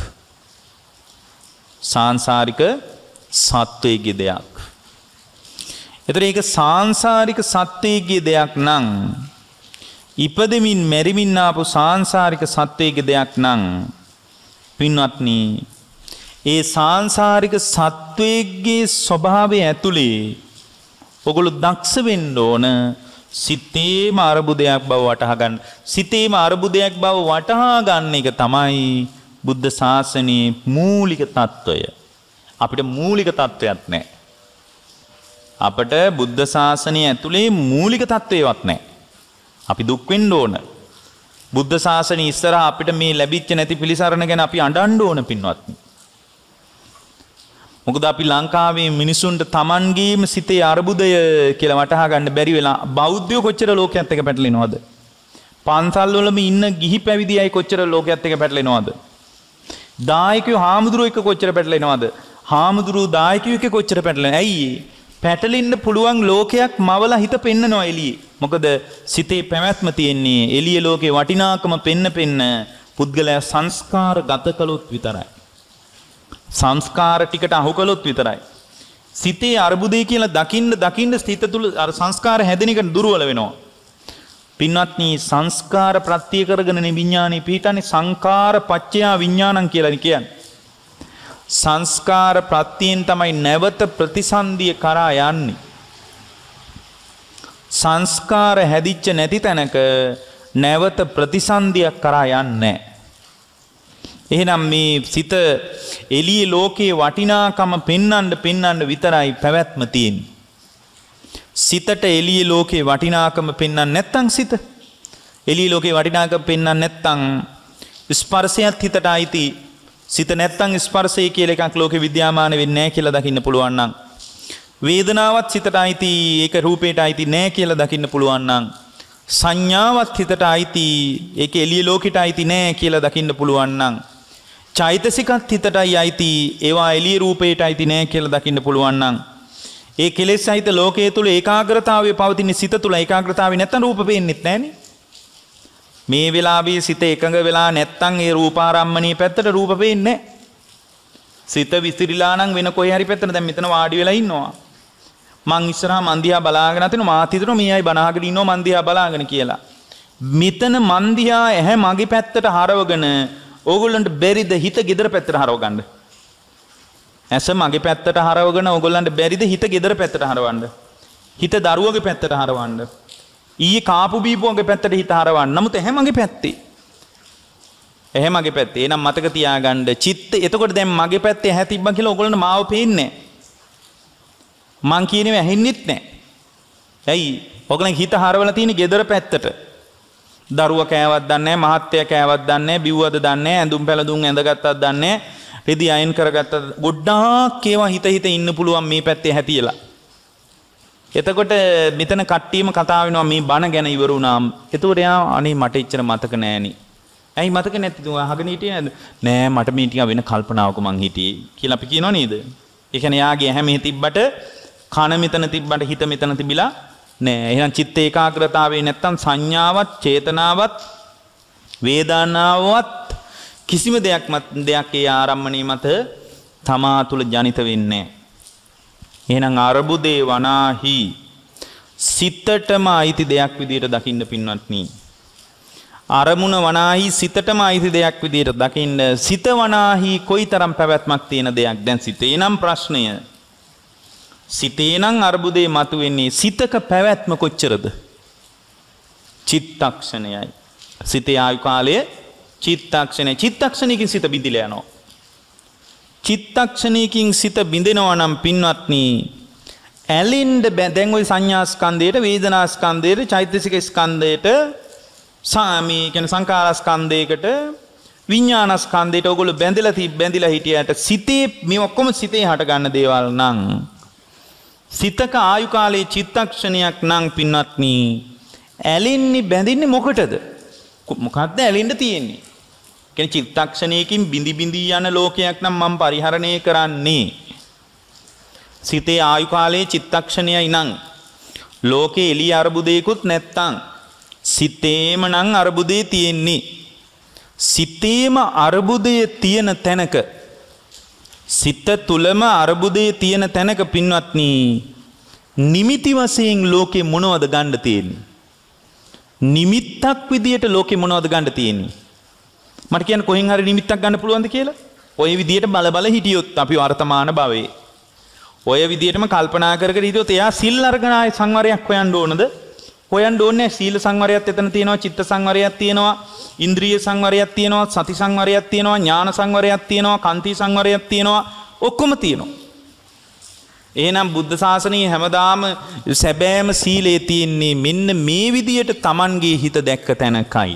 සාංශාරික සත්වයේගේ දෙයක්. ඒතර ඒක සාංශාරික සත්වයේගේ දෙයක් නම් ඉපදෙමින් මැරෙමින් ආපු සාංශාරික සත්වයේගේ දෙයක් නම් පින්වත්නි ඒ සාංශාරික සත්වයේගේ ස්වභාවය ඇතුලේ ඔගොල්ලෝ දක්ෂ වෙන්න ඕන සිතේම අරුබුදයක් බව වටහා ගන්න. සිතේම අරුබුදයක් බව වටහා ගන්න එක තමයි බුද්ධ ශාසනයේ මූලික తত্ত্বය. අපිට මූලික తত্ত্বයක් නැහැ. අපිට බුද්ධ ශාසනය ඇතුලේ මූලික తত্ত্বයවත් නැහැ. අපි දුක් වෙන්න ඕන. බුද්ධ ශාසනය ඉස්සරහා අපිට මේ ලැබිච්ච නැති පිළිසරණ ගැන අපි අඬන්න ඕන පින්වත්නි. මොකද අපි ලංකාවේ මිනිසුන්ට Tamanගේම සිතේ අරුබුදය කියලා වටහා ගන්න බැරි වෙලා බෞද්ධයෝ කොච්චර ලෝකයේත් එක පැටලෙනවද? පන්සල් වලම ඉන්න ගිහි පැවිදි අය කොච්චර ලෝකයේත් එක පැටලෙනවද? දායකයෝ හාමුදුරුවෝ එක්ක කොච්චර පැටලෙනවද? හාමුදුරුවෝ දායකයෝ එක්ක කොච්චර පැටලෙනවද? ඇයි? පැටලෙන්න පුළුවන් ලෝකයක් මවලා හිත පෙන්නනවා එළියේ. මොකද සිතේ පැවැත්ම තියෙන්නේ එළිය ලෝකේ වටිනාකම පෙන්න පෙන්න පුද්ගලයා සංස්කාර ගත කළොත් විතරයි. සංස්කාර ටිකට අහු කළොත් විතරයි. සිතේ අරුබුදේ කියලා දකින්න දකින්න සිත තුල අර සංස්කාර හැදෙන එක දුර්වල වෙනවා. පින්වත්නි සංස්කාර ප්‍රත්‍ය කරගෙන විඥානේ පිහිටන්නේ සංකාර පච්චයා විඥානං කියලා කියන්නේ. සංස්කාර ප්‍රත්‍යයෙන් තමයි නැවත ප්‍රතිසන්දිය කරා යන්නේ. සංස්කාර හැදිච්ච නැති තැනක නැවත ප්‍රතිසන්දියක් කරා යන්නේ නැහැ. එහෙනම් මේ සිත එළියේ ලෝකේ වටිනාකම පෙන්වන්න පෙන්වන්න විතරයි පැවැත්ම තියෙන්නේ. සිතට එළියේ ලෝකේ වටිනාකම පෙන්වන්න නැත්නම් සිත එළියේ ලෝකේ වටිනාකම පෙන්වන්න නැත්නම් ස්පර්ශයත් හිතට ආйти. සිත නැත්නම් ස්පර්ශය කියලා එකක් ලෝකේ විද්‍යාමාන වෙන්නේ නැහැ කියලා දකින්න පුළුවන් නම් වේදනාවත් සිතට ආйти ඒක රූපේට ආйти නැහැ කියලා දකින්න පුළුවන් නම් සංඥාවත් හිතට ආйти ඒක එළිය ලෝකෙට ආйти නැහැ කියලා දකින්න පුළුවන් නම් චෛතසිකත් හිතටයි ආйти ඒවා එළිය රූපේට ආйти නැහැ කියලා දකින්න පුළුවන් නම් ඒ කෙලෙස් සහිත ලෝකයේ තුල ඒකාග්‍රතාවය පවතින සිත තුල ඒකාග්‍රතාවය නැත්නම් රූප පේන්නෙත් නැහනේ. මේ වෙලාවේ සිත එකඟ වෙලා නැත්නම් ඒ රූපාරම්මණීය පැත්තට රූප පේන්නේ නැහැ. සිත විසිරීලා නම් වෙන කොහේ හරි පැත්තට දැන් මෙතන වාඩි වෙලා ඉන්නවා. මං ඉස්සරහා මන් දිහා බලාගෙන අතිනු මාත් හිතනවා මේ අය බනහගෙන ඉන්නවා මන් දිහා බලාගෙන කියලා. මෙතන මන් දිහා ඇහැ මගේ පැත්තට හරවගෙන ඕගොල්ලන්ට බැරිද හිත gedara පැත්තට හරව ගන්න? ඇස මගේ පැත්තට හරවගෙන ඕගොල්ලන්ට බැරිද හිත gedara පැත්තට හරවන්න? හිත දරුවගේ පැත්තට හරවන්න? ඊයේ කාපු බීපුවගේ පැත්තට හිත හරවන්න. නමුත් ඇහැ මගේ පැත්තේ. ඇහැ මගේ පැත්තේ. එහෙනම් මතක තියාගන්න චිත්ත එතකොට දැන් මගේ පැත්තේ ඇහැ තිබ්බා කියලා ඕගොල්ලන්ට මාව පේන්නේ නැහැ. මං කියනවේ ඇහෙන්නෙත් නැහැ. ඇයි? ඔයගලන් හිත හරවලා තියෙන gedara පැත්තට. දරුවා කෑවත් දන්නේ නැහැ, මහත්තයා කෑවත් දන්නේ නැහැ, බිව්වද දන්නේ නැහැ, ඇඳුම් පැළඳුම් ඇඳගත්තත් දන්නේ නැහැ, රෙදි අයන් කරගත්තත් ගොඩාක් ඒවා හිත හිත ඉන්න පුළුවන් මේ පැත්තේ හැතියලා. එතකොට මෙතන කට්ටියම කතා වෙනවා මේ බණ ගැන ඉවර වුණාම. එතකොට යා අනේ මට ඉච්චර මතක නෑනේ. ඇයි මතක නැති තුවා අහගෙන හිටියේ නේද? නෑ මට මේ ටික වෙන කල්පනාවක මං හිටියේ කියලා අපි කියනවා නේද? ඒ කියන්නේ යාගේ ඇහැ මෙහෙ තිබ්බට කන මෙතන තිබ්බට හිත මෙතන තිබිලා නෑ. එහෙනම් චිත්ත ඒකාග්‍රතාවේ නැත්තම් සංඥාවත් චේතනාවත් වේදනාවත් කිසිම දෙයක් මත දෙයක් ඒ ආරම්මණය මත තමා තුල ජනිත වෙන්නේ නෑ. එහෙනම් අරුබුදේ වනාහි සිතටම අයිති දෙයක් විදියට දකින්න පින්වත්නි. අරමුණ වනාහි සිතටම අයිති දෙයක් විදියට දකින්න. සිත වනාහි කොයිතරම් පැවැත්මක් තියෙන දෙයක්. දැන් සිතේ නම් ප්‍රශ්නය. සිතේ නම් අරුබුදේ මතුවෙන්නේ. සිතක පැවැත්ම කොච්චරද? චිත්තක්ෂණයයි. සිතේ ආයු කාලය චිත්තක්ෂණය. චිත්තක්ෂණයකින් සිත බිඳිලා යනවා. චිත්තක්ෂණයකින් සිත බිඳෙනවා නම් පින්වත්නි ඇලෙන්න දැන් ওই සංඥා ස්කන්ධයට වේදනා ස්කන්ධයට චෛතසික ස්කන්ධයට සාමී කියන සංකාර ස්කන්ධයකට විඥාන ස්කන්ධයට ඔයගොල්ලෝ බැඳලා තිබ බැඳලා හිටියට සිතේ මේ ඔක්කොම සිතේ හට ගන්න දේවල් නම් සිතක ආයු කාලයේ චිත්තක්ෂණයක් නම් පින්වත්නි ඇලෙන්නේ බැඳින්නේ මොකටද? මොකද්ද ඇලෙන්න තියෙන්නේ? කියන්නේ චිත්තක්ෂණයකින් බිඳි බිඳි යන ලෝකයක් නම් මම පරිහරණය කරන්නේ. සිතේ ආයු කාලයේ චිත්තක්ෂණයයි නම් ලෝකේ එළිය අරුබුදයකුත් නැත්තම් සිතේම නම් අරුබුදේ තියෙන්නේ. සිතේම අරුබුදය තියෙන තැනක සිත තුලම අරුබුදේ තියෙන තැනක පින්වත්නි නිමිති වශයෙන් ලෝකේ මොනවද ගන්න තියෙන්නේ? නිමිත්තක් විදියට ලෝකේ මොනවද ගන්න තියෙන්නේ? මට කියන්න කොහෙන් හරි නිමිත්තක් ගන්න පුළුවන්ද කියලා? ඔය විදියට බල බල හිටියොත් අපි වර්තමාන භවයේ ඔය විදියටම කල්පනා කර කර හිටියොත් එයා සිල් අරගෙන ආයේ සංවරයක් හොයන්න ඕනද? හොයන්න ඕනේ. සීල සංවරයත් එතන තියෙනවා, චිත්ත සංවරයක් තියෙනවා, ඉන්ද්‍රිය සංවරයක් තියෙනවා, සති සංවරයක් තියෙනවා, ඥාන සංවරයක් තියෙනවා, කාන්ති සංවරයක් තියෙනවා, ඔක්කොම තියෙනවා. එහෙනම් බුද්ධ ශාසනයේ හැමදාම සැබෑම සීලයේ තියෙන්නේ මෙන්න මේ විදියට Tamanගේ හිත දැක්ක තැනකයි.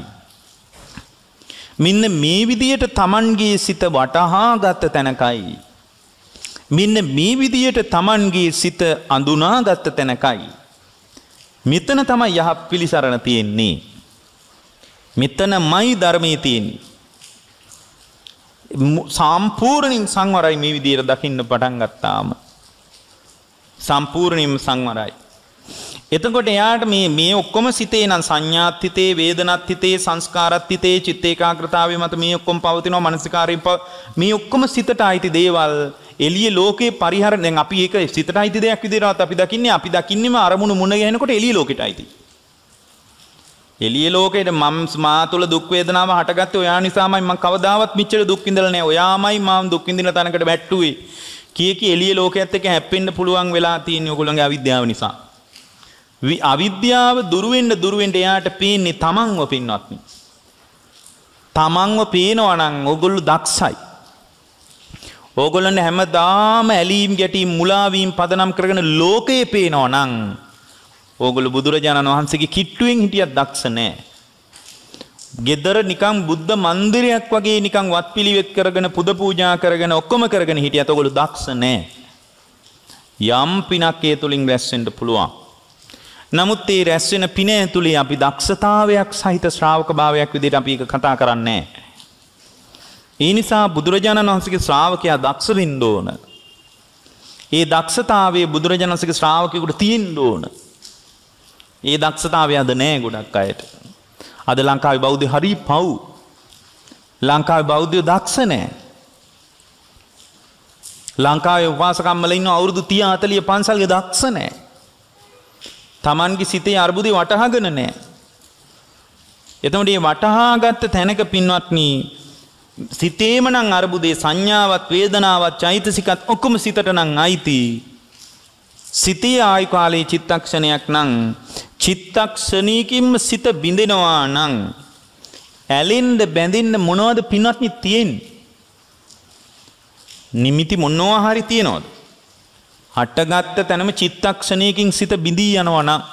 මෙන්න මේ විදියට Tamanගේ සිත වටහා ගත්ත තැනකයි. මෙන්න මේ විදියට Tamanගේ සිත අඳුනා ගත්ත තැනකයි. මෙතන තමයි යහ පිළිසරණ තියෙන්නේ. මෙතනමයි ධර්මයේ තියෙන්නේ. සම්පූර්ණයෙන් සංවරයි මේ විදියට දකින්න පටන් ගත්තාම. සම්පූර්ණයෙන්ම සංවරයි. එතකොට එයාට මේ මේ ඔක්කොම සිතේ නම් සංඥාත් හිතේ, වේදනත් හිතේ, සංස්කාරත් හිතේ, චිත්ත ඒකාග්‍රතාවය මත මේ ඔක්කොම පවතිනවා, මනසිකාරයෙන් මේ ඔක්කොම සිතට අයිති දේවල් එළිය ලෝකේ පරිහරණය. දැන් අපි ඒක සිතට අයිති දෙයක් විදිහට අපි දකින්නේ අපි දකින්නේම අරමුණු මුණ ගැහෙනකොට එළිය ලෝකෙට අයිති. එළිය ලෝකෙට මම මා තුළ දුක් වේදනාව හටගත්තේ ඔයා නිසාමයි. මම කවදාවත් මෙච්චර දුක් විඳලා නැහැ. ඔයාමයි මම දුක් විඳින තැනකට වැට්ටුවේ. කී කී එළිය ලෝකයේත් එක්ක හැප්පෙන්න පුළුවන් වෙලා තියෙන ඔයගොල්ලන්ගේ අවිද්‍යාව නිසා. අවිද්‍යාව දුරු වෙන්න දුරු වෙන්න එයාට පේන්නේ තමන්ව පින්වත්නි. තමන්ව පේනවා නම් ඔයගොල්ලෝ දක්ෂයි. ඕගොල්ලන් හැමදාම ඇලීම් ගැටීම් මුලා වීම පදනම් කරගෙන ලෝකේ පේනවා නම් ඕගොල්ලෝ බුදුරජාණන් වහන්සේගේ කිට්ටුවෙන් හිටියක් දක්ෂ නැහැ. ගෙදර නිකන් බුද්ධ මන්දිරයක් වගේ නිකන් වත්පිළිවෙත් කරගෙන පුද පූජා කරගෙන ඔක්කොම කරගෙන හිටියත් ඕගොල්ලෝ දක්ෂ නැහැ. යම් පිනක් ඒ තුලින් රැස් වෙන්න පුළුවන්. නමුත් ඒ රැස් වෙන පින ඇතුලේ අපි දක්ෂතාවයක් සහිත ශ්‍රාවක භාවයක් විදිහට අපි ඒක කතා කරන්නේ නැහැ. ඒ නිසා බුදුරජාණන් වහන්සේගේ ශ්‍රාවකයා දක්ෂ වෙන්න ඕන. ඒ දක්ෂතාවයේ බුදුරජාණන් වහන්සේගේ ශ්‍රාවකයෙකුට තියෙන්න ඕන. ඒ දක්ෂතාවය අද නැහැ ගොඩක් අයට. අද ලංකාවේ බෞද්ධ හරි පව්. ලංකාවේ බෞද්ධයෝ දක්ෂ නැහැ. ලංකාවේ උපාසකම්මල ඉන්න අවුරුදු තිහ හතලිහ පන්සල්ගේ දක්ෂ නැහැ. Tamanගේ සිතේ අර්බුදේ වටහාගෙන නැහැ. එතකොට මේ වටහාගත්ත තැනක පින්වත්නි සිතේම නම් අරුබුදේ සංඥාවත් වේදනාවත් චෛතසිකත් ඔක්කොම සිතට නම් අයිති. සිතේ ආයු කාලයේ චිත්තක්ෂණයක් නම් චිත්තක්ෂණයකින්ම සිත බිඳෙනවා නම් ඇලෙන්න බැඳෙන්න මොනවද පින්වත්නි තියෙන්නේ? නිමිති මොනවා හරි තියනවද? හටගත්ත තැනම චිත්තක්ෂණයකින් සිත බිඳී යනවා නම්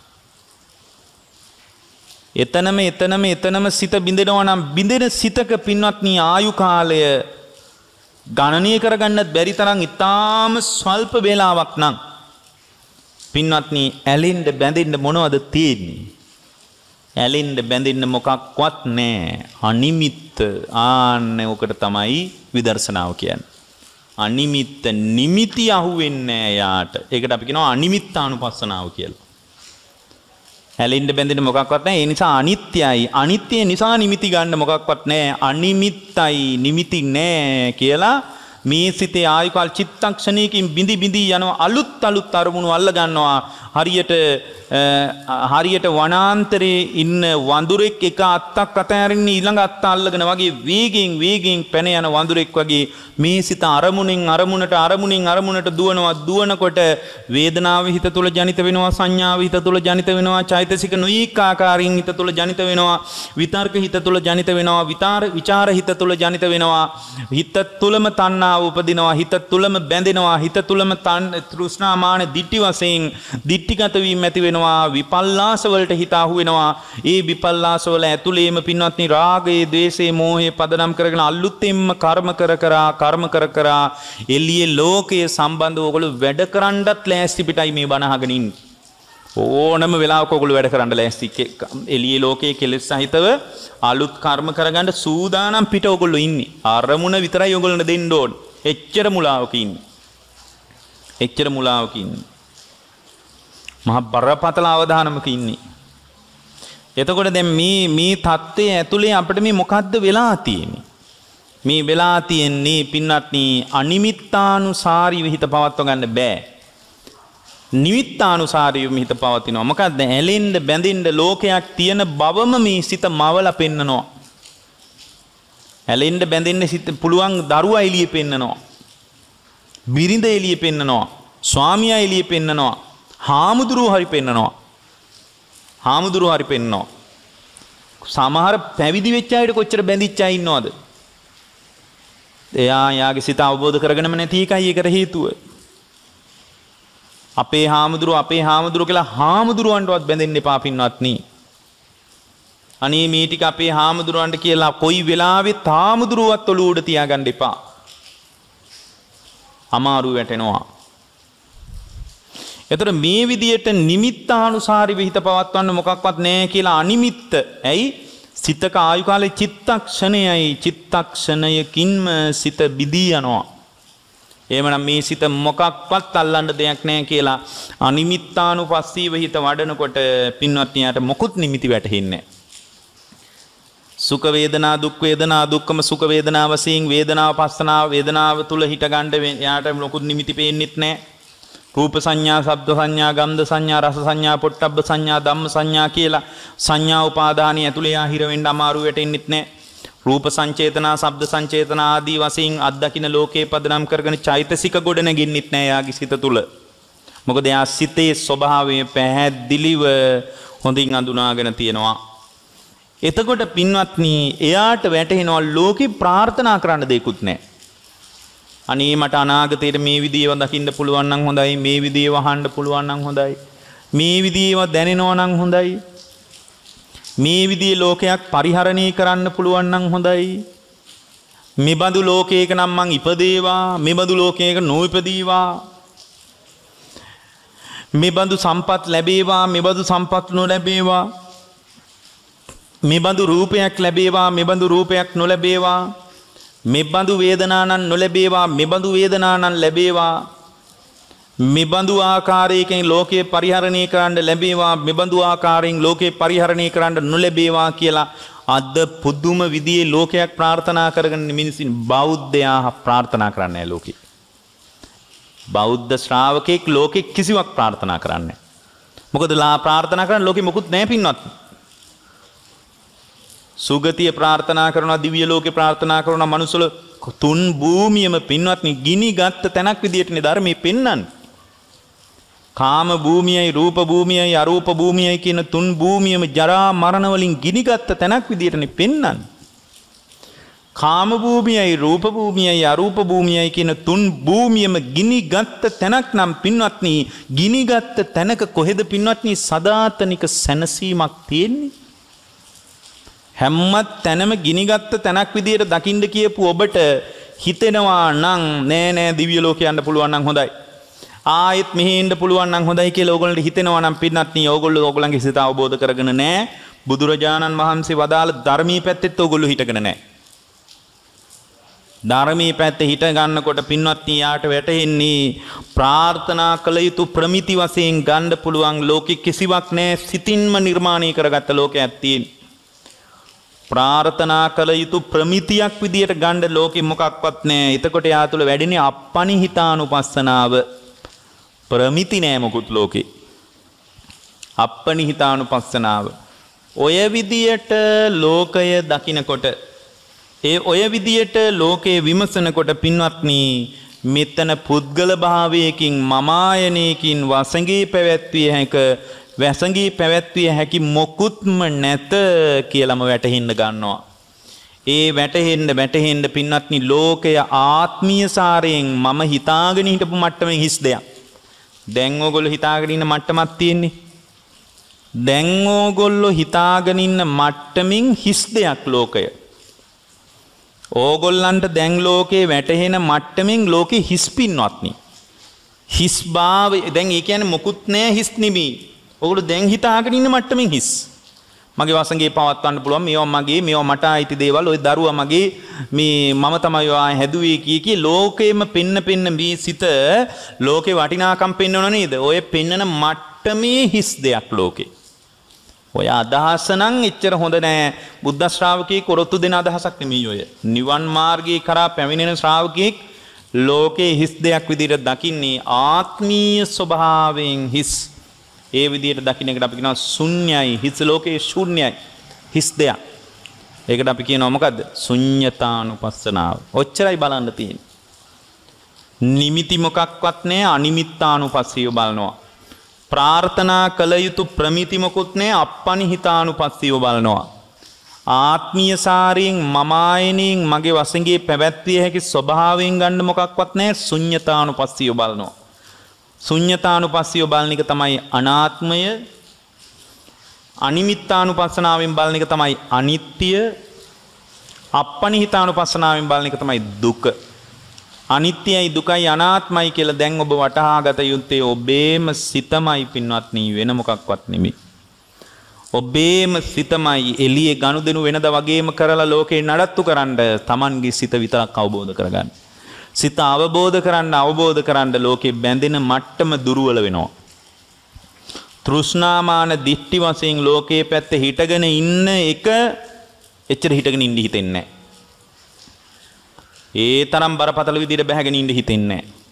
එතනම එතනම එතනම සිත බිඳෙනවා නම් බිඳෙන සිතක පින්වත්නි ආයු කාලය ගණනීය කරගන්නත් බැරි තරම් ඉතාම ස්වල්ප වේලාවක් නම් පින්වත්නි ඇලෙන්න බැඳෙන්න මොනවද තියෙන්නේ? ඇලෙන්න බැඳෙන්න මොකක්වත් නැහැ. අනිමිත්ත. ආන්නේ ඔකට තමයි විදර්ශනාව කියන්නේ. අනිමිත්ත නිමිති අහුවෙන්නේ නැහැ යාට. ඒකට අපි කියනවා අනිමිත්තානුපස්සනාව කියලා. ඇලෙන්න බැඳෙන්න මොකක්වත් නැහැ. ඒ නිසා අනිත්‍යයි. අනිත්‍ය නිසා නිමිති ගන්න මොකක්වත් නැහැ. අනිමිත්තයි නිමිති නැහැ කියලා මේ සිතේ ආයු කාල චිත්තක්ෂණයකින් බිඳි බිඳි යනවා. අලුත් අලුත් අරමුණු අල්ල ගන්නවා. හරියට හරියට වනාන්තරයේ ඉන්න වඳුරෙක් එක අත්තක් අතහැරින්න ඊළඟ අත්ත අල්ලගෙන වගේ වේගෙන් වේගෙන් පැන යන වඳුරෙක් වගේ මේ සිත අරමුණෙන් අරමුණට අරමුණෙන් අරමුණට දුවනවා. දුවනකොට වේදනාව හිත තුළ ජනිත වෙනවා, සංඥාව හිත තුළ ජනිත වෙනවා, චෛතසික නොයෙක් ආකාරයෙන් හිත තුළ ජනිත වෙනවා, විතර්ක හිත තුළ ජනිත වෙනවා, විතර විචාර හිත තුළ ජනිත වෙනවා, හිත තුළම තණ්හාව උපදිනවා, හිත තුළම බැඳෙනවා, හිත තුළම තෘෂ්ණා මාන දිට්ඨි වශයෙන් දිට්ඨිගත වීම ඇති වෙනවා. විපල්ලාස වලට හිත අහු වෙනවා. ඒ විපල්ලාස වල ඇතුළේම පින්වත්නි රාගයේ, ද්වේෂයේ, මෝහයේ පදනම් කරගෙන අලුතෙන්ම කර්ම කර කර කර්ම කර කර එළියේ ලෝකයේ සම්බන්ධව ඔයගොල්ලෝ වැඩ කරන්නත් ලෑස්ති පිටයි මේ බණ අහගෙන ඉන්නේ. ඕනම වෙලාවක ඔයගොල්ලෝ වැඩ කරන්න ලෑස්ති. එළියේ ලෝකයේ කෙලෙස් සහිතව අලුත් කර්ම කරගන්න සූදානම් පිට ඔයගොල්ලෝ ඉන්නේ. අරමුණ විතරයි ඔයගොල්ලන්ට දෙන්න ඕනේ. එච්චර මුලාවක ඉන්නේ. එච්චර මුලාවක ඉන්නේ. මහා බරපතල අවධානමක ඉන්නේ. එතකොට දැන් මේ මේ தත්ත්වයේ ඇතුලේ අපිට මේ මොකද්ද වෙලා තියෙන්නේ? මේ වෙලා තියෙන්නේ පින්වත්නි අනිමිත්තානුසාරීව හිත පවත්ව ගන්න බෑ. නිමිත්තානුසාරීව හිත පවතිනවා. මොකද්ද? ඇලෙන්න බැඳෙන්න ලෝකයක් තියෙන බවම මේ සිත මවලා පෙන්නනවා. ඇලෙන්න බැඳෙන්න සිත පුළුවන් දරුවා එළිය පෙන්නනවා. බිරිඳ එළිය පෙන්නනවා. ස්වාමියා එළිය පෙන්නනවා. හාමුදුරුවෝ හරි පෙන්නනවා. හාමුදුරුවෝ හරි පෙන්නනවා. සමහර පැවිදි වෙච්ච අයට කොච්චර බැඳිච්ච අය ඉන්නවද? එයා යාගේ සිත අවබෝධ කරගෙනම නැති එකයි ඒකට හේතුව. අපේ හාමුදුරුවෝ අපේ හාමුදුරුවෝ කියලා හාමුදුරුවන්ටවත් බැඳෙන්න එපා පින්වත්නි. අනේ මේ ටික අපේ හාමුදුරුවන්ට කියලා කොයි වෙලාවෙත් හාමුදුරුවවත් ඔලුව උඩ තියාගන්න එපා. අමාරු වැටෙනවා. එතකොට මේ විදියට නිමිත්තානුසාරීව හිත පවත්වන්න මොකක්වත් නැහැ කියලා අනිමිත්ත. ඇයි? සිතක ආයු කාලේ චිත්තක්ෂණයයි චිත්තක්ෂණයකින්ම සිත බිදී යනවා. එහෙමනම් මේ සිත මොකක්වත් අල්ලන්න දෙයක් නැහැ කියලා අනිමිත්තානුපස්සීව හිත වඩනකොට පින්වත්නි යාට මොකුත් නිමිති වැටහෙන්නේ නැහැ. සුඛ වේදනා දුක් වේදනා දුක්ඛම සුඛ වේදනා වශයෙන් වේදනාව පස්සනාව වේදනාව තුල හිට ගන්න යාට මොකුත් නිමිති පේන්නෙත් නැහැ. රූප සංඥා, ශබ්ද සංඥා, ගන්ධ සංඥා, රස සංඥා, පොට්ටබ්බ සංඥා, ධම්ම සංඥා කියලා සංඥා උපාදානිය ඇතුලේ යා හිර වෙන්න අමාරු වෙටෙන්නෙත් නැහැ. රූප සංචේතනා, ශබ්ද සංචේතනා ආදී වශයෙන් අත්දකින්න ලෝකේ පදනම් කරගෙන චෛතසික ගොඩ නැගින්නෙත් නැහැ යාගේ සිත තුල. මොකද යා සිතේ ස්වභාවය පැහැදිලිව හොඳින් අඳුනාගෙන තියෙනවා. එතකොට පින්වත්නි එයාට වැටහෙනවා ලෝකේ ප්‍රාර්ථනා කරන්න දෙයක්වත් නැහැ. අනේ මට අනාගතයේ මේ විදියව දකින්න පුළුවන් නම් හොඳයි, මේ විදියව අහන්න පුළුවන් නම් හොඳයි, මේ විදියව දැනෙනවා නම් හොඳයි, මේ විදියේ ලෝකයක් පරිහරණය කරන්න පුළුවන් නම් හොඳයි, මෙබඳු ලෝකයක නම් මං ඉපදේවා, මෙබඳු ලෝකයක නොඉපදීවා, මෙබඳු සම්පත් ලැබේවා, මෙබඳු සම්පත් නොලැබේවා, මෙබඳු රූපයක් ලැබේවා, මෙබඳු රූපයක් නොලැබේවා, මෙබඳු වේදනානන් නොලැබේවා, මෙබඳු වේදනානන් ලැබේවා, මෙබඳු ආකාරයකින් ලෝකේ පරිහරණය කරන්න ලැබේවා, මෙබඳු ආකාරයෙන් ලෝකේ පරිහරණය කරන්න නොලැබේවා කියලා අද පුදුම විදියේ ලෝකයක් ප්‍රාර්ථනා කරගෙන මිනිසින් බෞද්ධයා ප්‍රාර්ථනා කරන්නේ නැහැ ලෝකේ. බෞද්ධ ශ්‍රාවකෙක් ලෝකේ කිසිවක් ප්‍රාර්ථනා කරන්නේ නැහැ. මොකද ලා ප්‍රාර්ථනා කරන ලෝකෙ මොකුත් නැහැ පින්වත්. සුගතිය ප්‍රාර්ථනා කරනවා, දිව්‍ය ලෝකේ ප්‍රාර්ථනා කරනවා, මනුස්සල තුන් භූමියම පින්වත්නි ගිනි ගත්ත තැනක් විදියටනේ ධර්මයේ පෙන්වන්නේ. කාම භූමියයි, රූප භූමියයි, අරූප භූමියයි කියන තුන් භූමියම ජරා මරණ වලින් ගිනි ගත්ත තැනක් විදියටනේ පෙන්වන්නේ. කාම භූමියයි, රූප භූමියයි, අරූප භූමියයි කියන තුන් භූමියම ගිනි ගත්ත තැනක් නම් පින්වත්නි ගිනි ගත්ත තැනක කොහෙද පින්වත්නි සදාතනික සැනසීමක් තියෙන්නේ? හැම තැනම ගිනිගත්ත තැනක් විදියට දකින්න කියපු ඔබට හිතෙනවා නම් නෑ නෑ දිව්‍ය ලෝකේ යන්න පුළුවන් නම් හොඳයි, ආයෙත් මෙහෙ ඉන්න පුළුවන් නම් හොඳයි කියලා ඕගොල්ලන්ට හිතෙනවා නම් පින්නත්නි ඕගොල්ලෝ ඕගොල්ලන්ගේ සිත අවබෝධ කරගෙන නෑ. බුදුරජාණන් වහන්සේ වදාළ ධර්මී පැත්තෙත් ඕගොල්ලෝ හිටගෙන නෑ. ධර්මී පැත්තේ හිට ගන්නකොට පින්වත්නි යාට වැටෙන්නේ ප්‍රාර්ථනා කළ යුතු ප්‍රමිති වශයෙන් ගන්න පුළුවන් ලෝකෙ කිසිවක් නෑ. සිතින්ම නිර්මාණය කරගත්ත ලෝකයක් තියෙනවා. ප්‍රාර්ථනා කළ යුතු ප්‍රමිතියක් විදියට ගන්න ලෝකෙ මොකක්වත් නැහැ. එතකොට යා තුළ වැඩෙන්නේ අපනිහිතානුපස්සනාව. ප්‍රමිති නෑ මොකුත් ලෝකේ. අපනිහිතානුපස්සනාව. ඔය විදියට ලෝකය දකිනකොට, ඒ ඔය විදියට ලෝකේ විමසනකොට පින්වත්නි මෙතන පුද්ගල භාවයකින් මමායනයකින් වසඟී පැවැත්විය හැක වැසඟී පැවැත්විය හැකි මොකුත්ම නැත කියලාම වැටහෙන්න ගන්නවා. ඒ වැටහෙන්න වැටහෙන්න පින්වත්නි ලෝකය ආත්මීය සාරයෙන් මම හිතාගෙන හිටපු මට්ටමේ හිස් දෙයක්. දැන් ඕගොල්ලෝ හිතාගෙන ඉන්න මට්ටමක් තියෙන්නේ. දැන් ඕගොල්ලෝ හිතාගෙන ඉන්න මට්ටමින් හිස් දෙයක් ලෝකය. ඕගොල්ලන්ට දැන් ලෝකේ වැටහෙන මට්ටමින් ලෝකේ හිස් පින්වත්නි. හිස් භාවය දැන් ඒ කියන්නේ මොකුත් නෑ හිස් නිමි. ඔගොල්ලෝ දැන් හිතාගෙන ඉන්න මට්ටමින් හිස්. මගේ වසඟේ පවත්වන්න පුළුවන් මේවා මගේ මේවා මට ආйти දේවල් ඔය දරුවා මගේ මේ මම තමයි ඔය හැදුවේ කී කී ලෝකෙම පෙන්න පෙන්න මේ සිත ලෝකේ වටිනාකම් පෙන්වන නේද? ඔය පෙන්නන මට්ටමේ හිස් දෙයක් ලෝකේ. ඔය අදහස නම් එච්චර හොඳ නෑ. බුද්ධ ශ්‍රාවකයෙක් කොරොත්තු දෙන අදහසක් නෙමෙයි ඔය. නිවන් මාර්ගයේ කරා පැමිණෙන ශ්‍රාවකයෙක් ලෝකේ හිස් දෙයක් විදිහට දකින්නේ ආත්මීය ස්වභාවයෙන් හිස්. ඒ විදිහට දකින්න එකට අපි කියනවා ශුන්‍යයි. හිස් ලෝකේ ශුන්‍යයි. හිස් දෙයක්. ඒකට අපි කියනවා මොකද්ද? ශුන්‍යතානුපස්සනාව. ඔච්චරයි බලන්න තියෙන්නේ. නිමිති මොකක්වත් නෑ. අනිමිත්තානුපස්සීව බලනවා. ප්‍රාර්ථනා කළ යුතු ප්‍රමිති මොකුත් නෑ. අපනිහිතානුපස්සීව බලනවා. ආත්මීය සාරයෙන් මමායනින් මගේ වසඟේ පැවැත්විය හැකි ස්වභාවයෙන් ගන්න මොකක්වත් නෑ. ශුන්‍යතානුපස්සීව බලනවා. ශුන්‍යතානුපස්සීව බලන එක තමයි අනාත්මය. අනිමිත්තානුපස්සනාවෙන් බලන එක තමයි අනිත්‍ය. අපනිහිතානුපස්සනාවෙන් බලන එක තමයි දුක. අනිත්‍යයි දුකයි අනාත්මයි කියලා දැන් ඔබ වටහා ගත යුත්තේ ඔබේම සිතමයි පින්වත්නි, වෙන මොකක්වත් නෙමෙයි. ඔබේම සිතමයි එළියේ ගනුදෙනු වෙනද වගේම කරලා ලෝකේ නඩත්තු කරන්න Tamanගේ සිත විතරක් අවබෝධ කරගන්න. සිත අවබෝධ කරන්න අවබෝධ කරන්න ලෝකේ බැඳෙන මට්ටම දුර්වල වෙනවා. තෘෂ්ණාමාන දිට්ටි වශයෙන් ලෝකයේ පැත්තේ හිටගෙන ඉන්න එක එච්චර හිටගෙන ඉන්න හිතෙන්නේ නැහැ. ඒ තරම් බරපතල විදිහට බැහැගෙන ඉන්න හිතෙන්නේ නැහැ.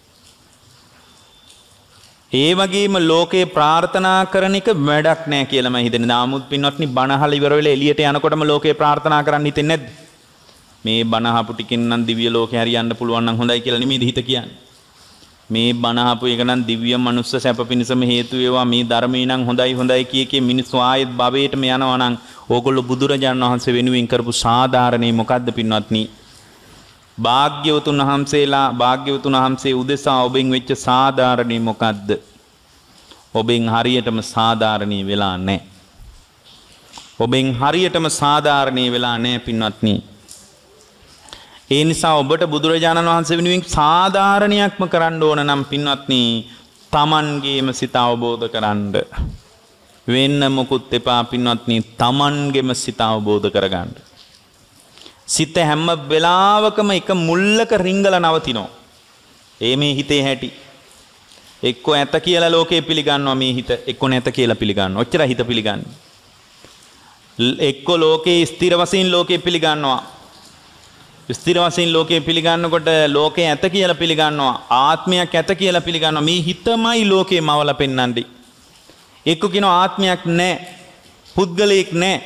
ඒ වගේම ලෝකේ ප්‍රාර්ථනා කරන එක වැඩක් නැහැ කියලා මම හිතන්නේ. නාමුත් පින්වත්නි බණහල ඉවර වෙලා එළියට යනකොටම ලෝකේ ප්‍රාර්ථනා කරන්න හිතෙන්නේ නැද්ද? මේ බණහපු ටිකෙන් නම් දිව්‍ය ලෝකේ හරියන්න පුළුවන් නම් හොඳයි කියලා නෙමෙයි හිත කියන්නේ. මේ බණහපු එක නම් දිව්‍ය මනුස්ස සැප පිණිසම හේතු වේවා. මේ ධර්මේ නම් හොඳයි හොඳයි කිය කී මිනිස්සු ආයෙත් භවයටම යනවා නම් ඕගොල්ලෝ බුදුරජාණන් වහන්සේ වෙනුවෙන් කරපු සාධාරණේ මොකද්ද පින්වත්නි? භාග්‍යවතුන් වහන්සේලා භාග්‍යවතුන් වහන්සේ උදෙසා ඔබෙන් වෙච්ච සාධාරණේ මොකද්ද? ඔබෙන් හරියටම සාධාරණේ වෙලා නැහැ. ඔබෙන් හරියටම සාධාරණේ වෙලා නැහැ පින්වත්නි. ඒ නිසා ඔබට බුදුරජාණන් වහන්සේ වෙනුවෙන් සාධාරණයක්ම කරන්න ඕන නම් පින්වත්නි තමන්ගේම සිත අවබෝධ කරගන්න. වෙන්න මොකුත් එපා පින්වත්නි, තමන්ගේම සිත අවබෝධ කරගන්න. සිත හැම වෙලාවකම එක මුල්ලක රිංගලා නවතිනවා. ඒ මේ හිතේ හැටි. එක්ක ඇත කියලා ලෝකේ පිළිගන්නවා මේ හිත, එක්ක නැත කියලා පිළිගන්නවා. ඔච්චර හිත පිළිගන්නේ. එක්ක ලෝකේ ස්ථිර වශයෙන් ලෝකේ පිළිගන්නවා. ස්ථිර වශයෙන් ලෝකේ පිළිගන්නකොට ලෝකේ ඇත කියලා පිළිගන්නවා. ආත්මයක් ඇත කියලා පිළිගන්නවා. මේ හිතමයි ලෝකේ මවල පෙන්වන්නේ. එක්ක කියනවා ආත්මයක් නැහැ. පුද්ගලයෙක් නැහැ.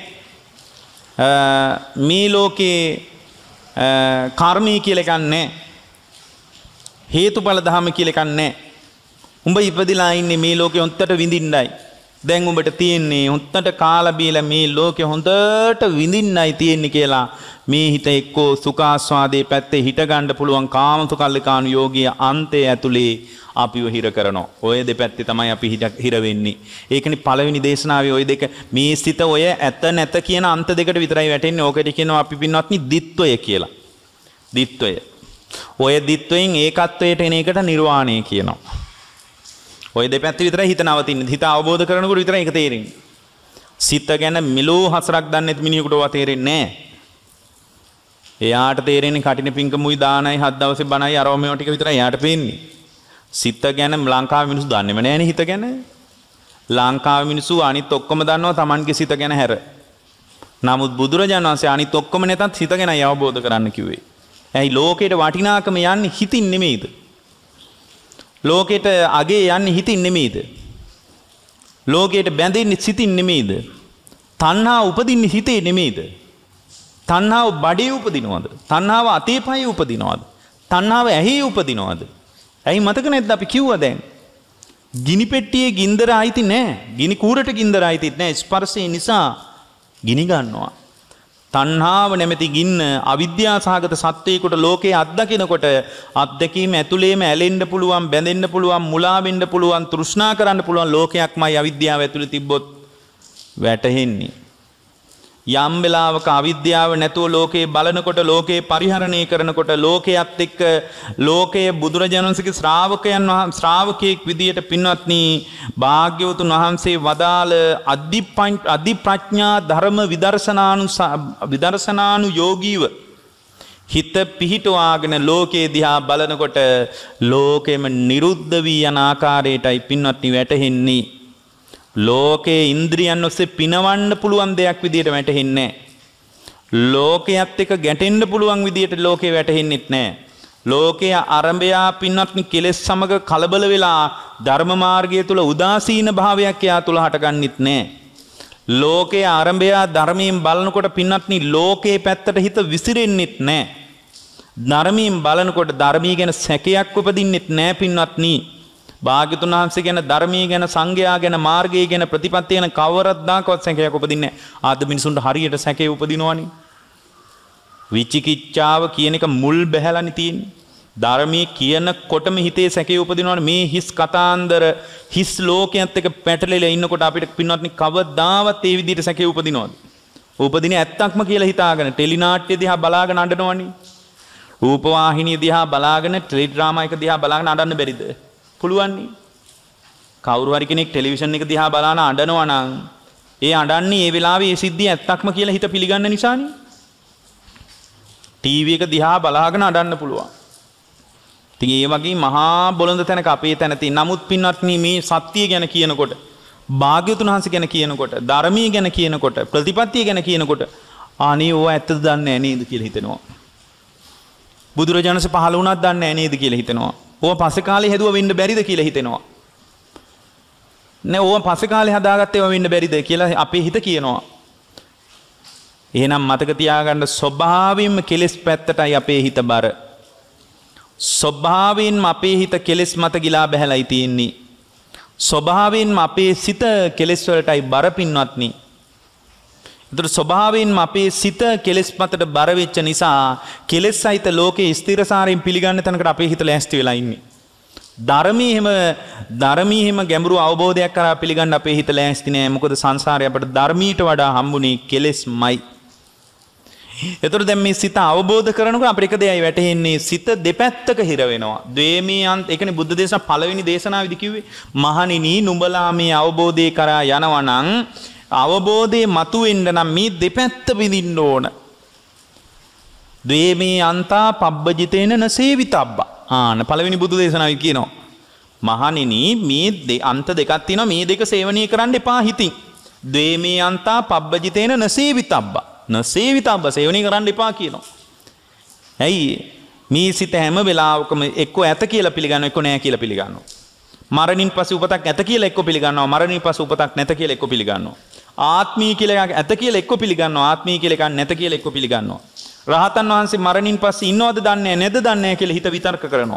මේ ලෝකේ කර්මී කියලා එකක් නැහැ. හේතුඵල ධර්ම කියලා එකක් නැහැ. උඹ ඉපදිලා ඉන්නේ මේ ලෝකේ හොන්දට විඳින්නයි. දැන් උඹට තියෙන්නේ හොන්දට කාලා බීලා මේ ලෝකේ හොන්දට විඳින්නයි තියෙන්නේ කියලා මේ හිත එක්කෝ සුඛාස්වාදයේ පැත්තේ හිට ගන්න පුළුවන් කාමසුකල්ලිකාණු යෝගී අන්තය ඇතුලේ අපිව හිර කරනවා. ඔය දෙපැත්තේ තමයි අපි හිර වෙන්නේ. ඒකනේ පළවෙනි දේශනාවේ ඔය දෙක මේ සිත ඔය ඇත නැත කියන අන්ත දෙකට විතරයි වැටෙන්නේ. ඕකට කියනවා අපි පින්වත්නි දිත්වය කියලා. දිත්වය. ඔය දිත්වයෙන් ඒකත්වයට එන එකට නිර්වාණය කියනවා. ඔය දෙපැත්තේ විතරයි හිත නවතින්නේ. හිත අවබෝධ කරනකොට විතරයි ඒක තේරෙන්නේ. සිත ගැන මෙලෝ හසරක් දන්නේ මිනිහෙකුට වා තේරෙන්නේ නැහැ. එයාට තේරෙන්නේ කටින පිංකමුයි දානයි හත් දවසේ බණයි අරව මේව ටික විතරයි එයාට පේන්නේ. සිත ගැන ලංකාවේ මිනිස්සු දන්නේම නැහැනේ හිත ගැන. ලංකාවේ මිනිස්සු අනිත් ඔක්කොම දන්නවා Tamanගේ සිත ගැන හැර. නමුත් බුදුරජාණන් වහන්සේ අනිත් ඔක්කොම නැතත් හිත ගැනයි අවබෝධ කරන්න කිව්වේ. ඇයි ලෝකේට වටිනාකම යන්නේ හිතින් නෙමෙයිද? ලෝකෙට අගේ යන්නේ හිතින් නෙමෙයිද? ලෝකයට බැඳෙන්නේ සිතින් නෙමෙයිද? තණ්හා උපදින්නේ හිතේ නෙමෙයිද? තණ්හාව බඩේ උපදිනවද? තණ්හාව අතේ පයේ උපදිනවද? තණ්හාව ඇහි උපදිනවද? ඇයි මතක නැද්ද අපි කිව්වා දැන්? ගිනි පෙට්ටියේ ගින්දර ආйти නැහැ. ගිනි කූරට ගින්දර ආйти නැහැ. ස්පර්ශය නිසා ගිනි ගන්නවා. තණ්හාව නැමැති ගින්න අවිද්‍යා සහගත සත්‍යයකට ලෝකේ අත්දකිනකොට අත්දැකීම ඇතුළේම ඇලෙන්න පුළුවන්, බැඳෙන්න පුළුවන්, මුලා වෙන්න පුළුවන්, තෘෂ්ණා කරන්න පුළුවන් ලෝකයක්මයි අවිද්‍යාව ඇතුළේ තිබ්බොත් වැටහෙන්නේ. යම් වෙලාවක අවිද්‍යාව නැතුව ලෝකේ බලනකොට ලෝකේ පරිහරණය කරනකොට ලෝකයේත් එක්ක ලෝකයේ බුදුරජාණන් වහන්සේගේ ශ්‍රාවකයන් ශ්‍රාවකෙක් විදියට පින්වත්නි භාග්‍යවතුන් වහන්සේ වදාළ අධි ප්‍රඥා ධර්ම විදර්ශනානු විදර්ශනානු යෝගීව හිත පිහිටවාගෙන ලෝකේ දිහා බලනකොට ලෝකෙම නිරුද්ධ වී යන ආකාරයටයි පින්වත්නි වැටහෙන්නේ. ලෝකේ ඉන්ද්‍රියන් ඔස්සේ පිනවන්න පුළුවන් දෙයක් විදියට වැටහෙන්නේ නැහැ. ලෝකයේත් එක්ක ගැටෙන්න පුළුවන් විදියට ලෝකේ වැටහෙන්නෙත් නැහැ. ලෝකයේ ආරම්භයා පින්වත්නි කෙලෙස් සමග කලබල වෙලා ධර්ම මාර්ගය තුල උදාසීන භාවයක් යා තුල හටගන්නෙත් නැහැ. ලෝකයේ ආරම්භයා ධර්මයෙන් බලනකොට පින්වත්නි ලෝකේ පැත්තට හිත විසිරෙන්නෙත් නැහැ. ධර්මයෙන් බලනකොට ධර්මී ගැන සැකයක් උපදින්නෙත් නැහැ පින්වත්නි. භාග්‍යතුන් වහන්සේ ගැන ධර්මයේ ගැන සංඝයා ගැන මාර්ගයේ ගැන ප්‍රතිපත්තිය ගැන කවරක්දාකවත් සැකයක් උපදින්නේ නැහැ. ආද මිනිසුන්ට හරියට සැකේ උපදිනවනේ. විචිකිච්ඡාව කියන එක මුල් බැහැලානේ තියෙන්නේ. ධර්මයේ කියනකොටම හිතේ සැකේ උපදිනවනේ. මේ හිස් කතාන්දර හිස් ලෝකයේත් එක පැටලෙලා ඉන්නකොට අපිට පින්වත්නි කවදාවත් ඒ විදිහට සැකේ උපදිනවද? උපදිනේ ඇත්තක්ම කියලා හිතාගෙන ටෙලි නාට්‍ය දිහා බලාගෙන අඬනවනේ. රූපවාහිනිය දිහා බලාගෙන ටෙලි ඩ්‍රාමා එක දිහා බලාගෙන අඬන්න බැරිද? පුළුවන් නේ. කවුරු හරි කෙනෙක් ටෙලිවිෂන් එක දිහා බලාන අඬනවා නම් ඒ අඬන්නේ ඒ වෙලාවේ ඒ සිද්ධිය ඇත්තක්ම කියලා හිත පිළිගන්න නිසානේ. ටීවී එක දිහා බලාගෙන අඬන්න පුළුවන්. ඉතින් ඒ වගේ මහා බොළඳ තැනක අපේ තැන තියෙන. නමුත් පින්වත්නි මේ සත්‍ය ගැන කියනකොට, භාග්‍යවතුන් වහන්සේ ගැන කියනකොට, ධර්මයේ ගැන කියනකොට, ප්‍රතිපත්තිය ගැන කියනකොට අනේ ඕව ඇත්තද දන්නේ නැහැ නේද කියලා හිතෙනවා. බුදුරජාණන් වහන්සේ පහළ වුණත් දන්නේ නැහැ නේද කියලා හිතෙනවා. ඕව පස්සේ කාලේ හැදුවා වෙන්න බැරිද කියලා හිතෙනවා. නෑ ඕව පස්සේ කාලේ හදාගත්තේ ඒවා වෙන්න බැරිද කියලා අපේ හිත කියනවා. එහෙනම් මතක තියාගන්න ස්වභාවයෙන්ම කෙලෙස් පැත්තටයි අපේ හිත බර. ස්වභාවයෙන්ම අපේ හිත කෙලෙස් මත ගිලා බැහැලයි තියෙන්නේ. ස්වභාවයෙන්ම අපේ සිත කෙලෙස් වලටයි බර පින්වත්නි. ඒතර ස්වභාවයෙන්ම අපේ සිත කෙලෙස් මතට බර වෙච්ච නිසා කෙලෙස් සහිත ලෝකේ ස්ථිරසාරයෙන් පිළිගන්න තැනකට අපේ හිත ලෑස්ති වෙලා ඉන්නේ. ධර්මයේ හැම ධර්මයේ හැම ගැඹුරු අවබෝධයක් කරා පිළිගන්න අපේ හිත ලෑස්ති නෑ. මොකද සංසාරේ අපට ධර්මීට වඩා හම්බුනේ කෙලෙස්මයි. ඒතර දැන් මේ සිත අවබෝධ කරනකොට අපිට එක දෙයයි වැටහෙන්නේ සිත දෙපැත්තක හිර වෙනවා. ද්වේමී අන්ත ඒ කියන්නේ බුද්ධ දේශනා පළවෙනි දේශනාවේදී කිව්වේ මහණෙනි නුඹලා මේ අවබෝධය කරා යනවා නම් අවබෝධයේ මතුවෙන්න නම් මේ දෙපැත්ත විඳින්න ඕන. ද්වේමී අන්තා පබ්බජිතේන නසේවිතබ්බා. ආන පළවෙනි බුදු දේශනාවේ කියනවා. මහණෙනි මේ අන්ත දෙකක් තියෙනවා මේ දෙක සේවනීය කරන්න එපා හිතින්. ද්වේමී අන්තා පබ්බජිතේන නසේවිතබ්බා. නසේවිතබ්බා සේවනීය කරන්න එපා කියනවා. ඇයි මේ සිත හැම වෙලාවකම එක්ක ඇත කියලා පිළිගන්නවා එක්ක නෑ කියලා පිළිගන්නවා. මරණින් පස්සේ උපතක් ඇත කියලා එක්ක පිළිගන්නවා මරණින් පස්සේ උපතක් නැත කියලා එක්ක පිළිගන්නවා. ආත්මී කියලා එකක් ඇත කියලා එක්ක පිළිගන්නවා ආත්මී කියලා එකක් නැත කියලා එක්ක පිළිගන්නවා. රහතන් වහන්සේ මරණින් පස්සේ ඉන්නවද දන්නේ නැද්ද දන්නේ නැහැ කියලා හිත විතර්ක කරනවා.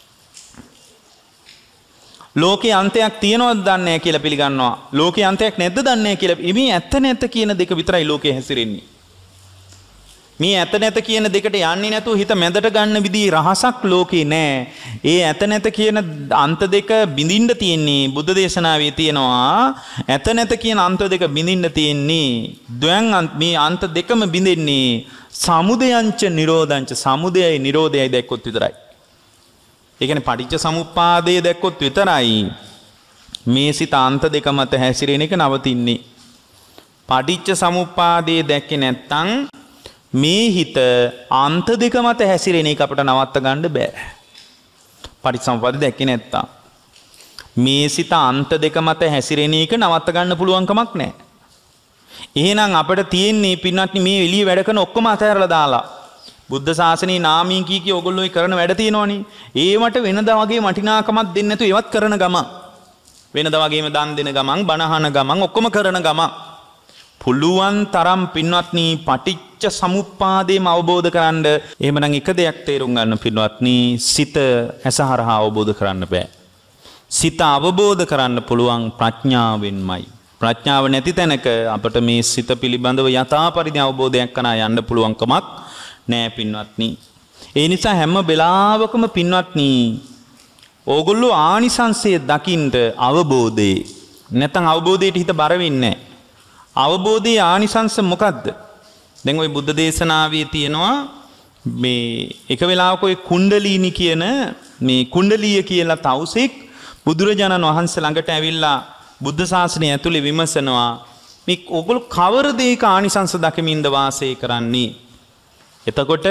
ලෝකේ අන්තයක් තියෙනවද දන්නේ නැහැ කියලා පිළිගන්නවා. ලෝකේ අන්තයක් නැද්ද දන්නේ නැහැ කියලා. මේ ඇත්ත නැත කියන දෙක විතරයි ලෝකේ හැසිරෙන්නේ. මේ ඇත නැත කියන දෙකට යන්නේ නැතුව හිත මැදට ගන්න විදිහේ රහසක් ලෝකේ නැහැ. ඒ ඇත නැත කියන අන්ත දෙක බිඳින්න තියෙන්නේ බුද්ධ දේශනාවේ තියෙනවා. ඇත නැත කියන අන්ත දෙක බිඳින්න තියෙන්නේ ද්වයන් මේ අන්ත දෙකම බිඳෙන්නේ සමුදයංච නිරෝධංච සමුදයයි නිරෝධයයි දැක්කොත් විතරයි. ඒ කියන්නේ පටිච්ච සමුප්පාදය දැක්කොත් විතරයි මේ සිත අන්ත දෙක මත හැසිරෙන එක නවතින්නේ. පටිච්ච සමුප්පාදය දැක්කේ නැත්නම් මේ හිත අන්ත දෙක මත හැසිරෙන එක අපිට නවත්ත ගන්න බෑ. පටිච්චසමුප්පාදය දැක්කේ නැත්තම් මේ සිත අන්ත දෙක මත හැසිරෙන එක නවත්ත ගන්න පුළුවන් කමක් නැහැ. එහෙනම් අපිට තියෙන්නේ පින්වත්නි මේ එළිය වැඩ කරන ඔක්කොම අතහැරලා දාලා බුද්ධ ශාසනයේ නාමී කී කී ඕගොල්ලෝ කරන වැඩ තියෙනවනේ. ඒවට වෙනදා වගේ වටිනාකමක් දෙන්නේ නැතුව ඒවත් කරන ගමන් වෙනදා වගේම දන් දෙන ගමන් බණ අහන ගමන් ඔක්කොම කරන ගමන් පුළුවන් තරම් පින්වත්නි පටිච්ච සමුප්පාදේම අවබෝධ කරන්න. එහෙමනම් එක දෙයක් තේරුම් ගන්න පින්වත්නි සිත ඇසහරහා අවබෝධ කරන්න බෑ. සිත අවබෝධ කරන්න පුළුවන් ප්‍රඥාවෙන්මයි. ප්‍රඥාව නැති තැනක අපට මේ සිත පිළිබඳව යථා පරිදි අවබෝධයක් කරා යන්න පුළුවන් කමක් නෑ පින්වත්නි. ඒ නිසා හැම වෙලාවකම පින්වත්නි ඕගොල්ලෝ ආනිසංසය දකින්න අවබෝධේ නැත්නම් අවබෝධයට හිත බර වෙන්නේ නැහැ. අවබෝධයේ ආනිසංස මොකද්ද? දැන් ওই බුද්ධ දේශනාවේ තියෙනවා මේ එක වෙලාවක ওই කුණ්ඩලීනි කියන මේ කුණ්ඩලීය කියලා තවුසෙක් බුදුරජාණන් වහන්සේ ළඟට ඇවිල්ලා බුද්ධ ශාසනය ඇතුලේ විමසනවා මේ ඔගොල්ලෝ කවර දෙයක ආනිසංස දකමින්ද වාසය කරන්නේ? එතකොට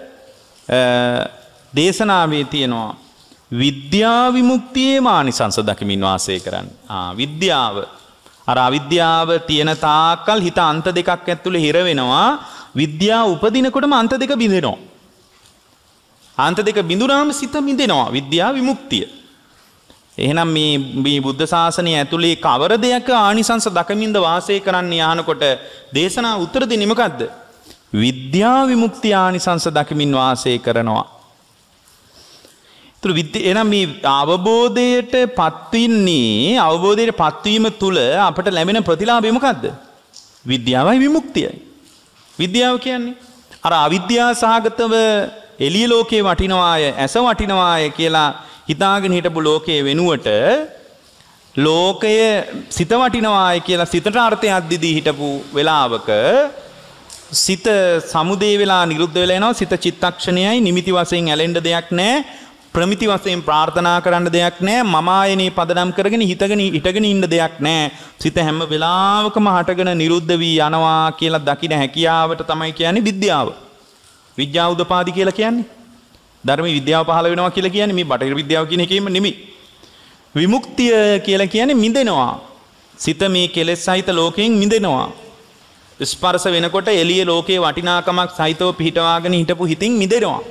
දේශනාවේ තියෙනවා විද්‍යා විමුක්තියේ ආනිසංස දකමින් වාසය කරන්නේ. ආ විද්‍යාව අර අවිද්‍යාව තියෙන තාක්කල් හිත අන්ත දෙකක් ඇතුලේ හිර වෙනවා. විද්‍යාව උපදිනකොටම අන්ත දෙක බිඳෙනවා. අන්ත දෙක බිඳුනාම සිත මිදෙනවා. විද්‍යා විමුක්තිය. එහෙනම් මේ මේ බුද්ධ ශාසනය ඇතුලේ කවර දෙයක ආනිසංස දකමින්ද වාසය කරන්නේ ආනකොට දේශනා උත්තර දෙන්නේ මොකද්ද? විද්‍යා විමුක්තිය ආනිසංස දකමින් වාසය කරනවා. ඒතර විද්‍ය එහෙනම් මේ අවබෝධයට පත්වින්නේ අවබෝධයට පත්වීම තුළ අපට ලැබෙන ප්‍රතිලාභය මොකද්ද? විද්‍යාවයි විමුක්තියයි. විද්‍යාව කියන්නේ අර අවිද්‍යාව සහගතව එළිය ලෝකේ වටිනවාය ඇස වටිනවාය කියලා හිතාගෙන හිටපු ලෝකයේ වෙනුවට ලෝකය සිත වටිනවාය කියලා සිතට අර්ථයක් දීදී හිටපු වෙලාවක සිත සමුදේ වෙලා නිරුද්ධ වෙලා යනවා. සිත චිත්තක්ෂණයයි නිමිති වශයෙන් ඇලෙන්න දෙයක් නැහැ. ප්‍රමිති වශයෙන් ප්‍රාර්ථනා කරන්න දෙයක් නැහැ. මම ආයනේ පදනම් කරගෙන හිතගෙන හිටගෙන ඉන්න දෙයක් නැහැ. සිත හැම වෙලාවකම හටගෙන නිරුද්ධ වී යනවා කියලා දකින්න හැකියාවට තමයි කියන්නේ විද්‍යාව. විද්‍යාව උදපාදි කියලා කියන්නේ. ධර්මයේ විද්‍යාව පහළ වෙනවා කියලා කියන්නේ මේ බටහිර විද්‍යාව කියන එකේම නෙමෙයි. විමුක්තිය කියලා කියන්නේ මිදෙනවා. සිත මේ කෙලෙස් සහිත ලෝකයෙන් මිදෙනවා. ස්පර්ශ වෙනකොට එළිය ලෝකයේ වටිනාකමක් සහිතව පිහිටවාගෙන හිටපු හිතින් මිදෙනවා.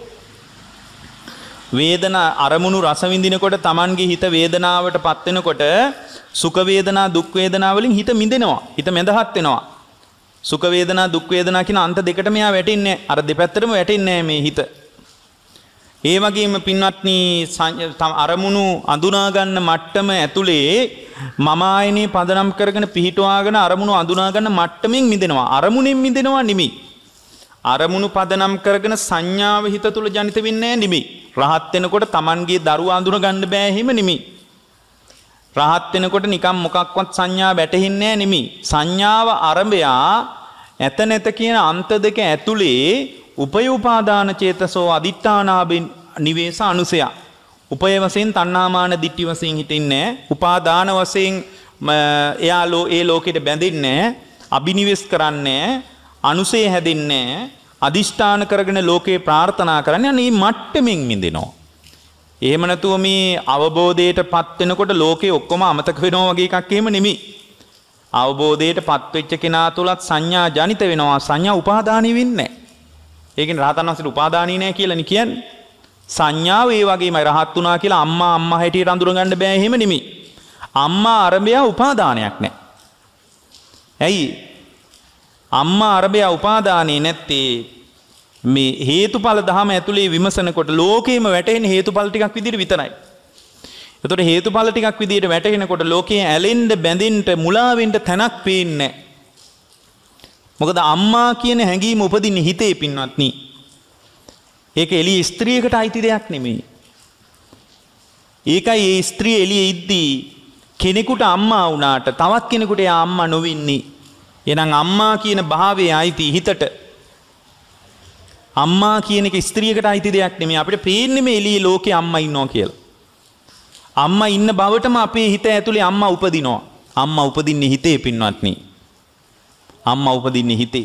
වේදනා අරමුණු රස විඳිනකොට Tamanගේ හිත වේදනාවට පත් වෙනකොට සුඛ වේදනා දුක් වේදනා වලින් හිත මිදෙනවා. හිත මැදහත් වෙනවා. සුඛ වේදනා දුක් වේදනා කියන අන්ත දෙකටම යා වැටෙන්නේ නැහැ. අර දෙපැත්තටම වැටෙන්නේ නැහැ මේ හිත. ඒ වගේම පින්වත්නි අරමුණු අඳුනා ගන්න මට්ටම ඇතුලේ මම ආයනේ පදනම් කරගෙන පිහිටවාගෙන අරමුණු අඳුනා ගන්න මට්ටමින් මිදෙනවා. අරමුණෙන් මිදෙනවා නෙමෙයි. අරමුණු පදනම් කරගෙන සංඥාව හිත තුල ජනිත වෙන්නේ නැහැ නෙමෙයි. රහත් වෙනකොට Tamanගේ දරුවා අඳුන ගන්න බෑ එහෙම නෙමෙයි. රහත් වෙනකොට නිකම් මොකක්වත් සංඥා වැටෙන්නේ නැහැ නෙමෙයි. සංඥාව අරඹයා ඇත නැත කියන අන්ත දෙක ඇතුලේ උපය උපාදාන චේතසෝ අදිඨානාබින් නිවේස අනුසය. උපය වශයෙන් තණ්හාමාන දිට්ඨි වශයෙන් හිටින්නේ නැහැ. උපාදාන වශයෙන් එයා ලෝ ඒ ලෝකෙට බැඳින්නේ නැහැ. අබිනිවෙස් කරන්නේ නැහැ. අනුසය හැදෙන්නේ නැහැ. අදිෂ්ඨාන කරගෙන ලෝකේ ප්‍රාර්ථනා කරන්නේ අනේ මට්ටමින් මිදෙනවා. එහෙම නැතුව මේ අවබෝධයටපත් වෙනකොට ලෝකේ ඔක්කොම අමතක වෙනවා වගේ එකක් එහෙම නෙමෙයි. අවබෝධයටපත් වෙච්ච කෙනා තුලත් සංඥා ජනිත වෙනවා. සංඥා උපාදානී වෙන්නේ නැහැ. ඒ කියන්නේ රහතන් වහන්සේට උපාදානී නැහැ කියලානේ කියන්නේ. සංඥාව ඒ වගේමයි රහත් වුණා කියලා අම්මා අම්මා හැටියට අඳුර ගන්න බෑ එහෙම නෙමෙයි. අම්මා අරබයා උපාදානයක් නැහැ. ඇයි? අම්මා අරබයා උපාදානේ නැත්තේ මේ හේතුඵල ධම ඇතුලේ විමසනකොට ලෝකේම වැටෙන හේතුඵල ටිකක් විදිහට විතරයි. ඒතකොට හේතුඵල ටිකක් විදිහට වැටෙනකොට ලෝකයේ ඇලෙන්න බැඳෙන්න මුලා වෙන්න තැනක් පේන්නේ නැහැ. මොකද අම්මා කියන හැඟීම උපදින්නේ හිතේ පින්වත්නි. ඒක එළිය ස්ත්‍රියකට අයිති දෙයක් නෙමෙයි. ඒකයි ඒ ස්ත්‍රිය එළියේ ඉද්දී කෙනෙකුට අම්මා වුණාට තවත් කෙනෙකුට එයා අම්මා නොවෙන්නේ. එහෙනම් අම්මා කියන භාවයේ අයිති හිතට. අම්මා කියන එක ස්ත්‍රියකට අයිති දෙයක් නෙමෙයි. අපිට පේන්නේ මේ එළියේ ලෝකේ අම්මා ඉන්නවා කියලා. අම්මා ඉන්න බවටම අපේ හිත ඇතුලේ අම්මා උපදිනවා. අම්මා උපදින්නේ හිතේ පින්වත්නි. අම්මා උපදින්නේ හිතේ.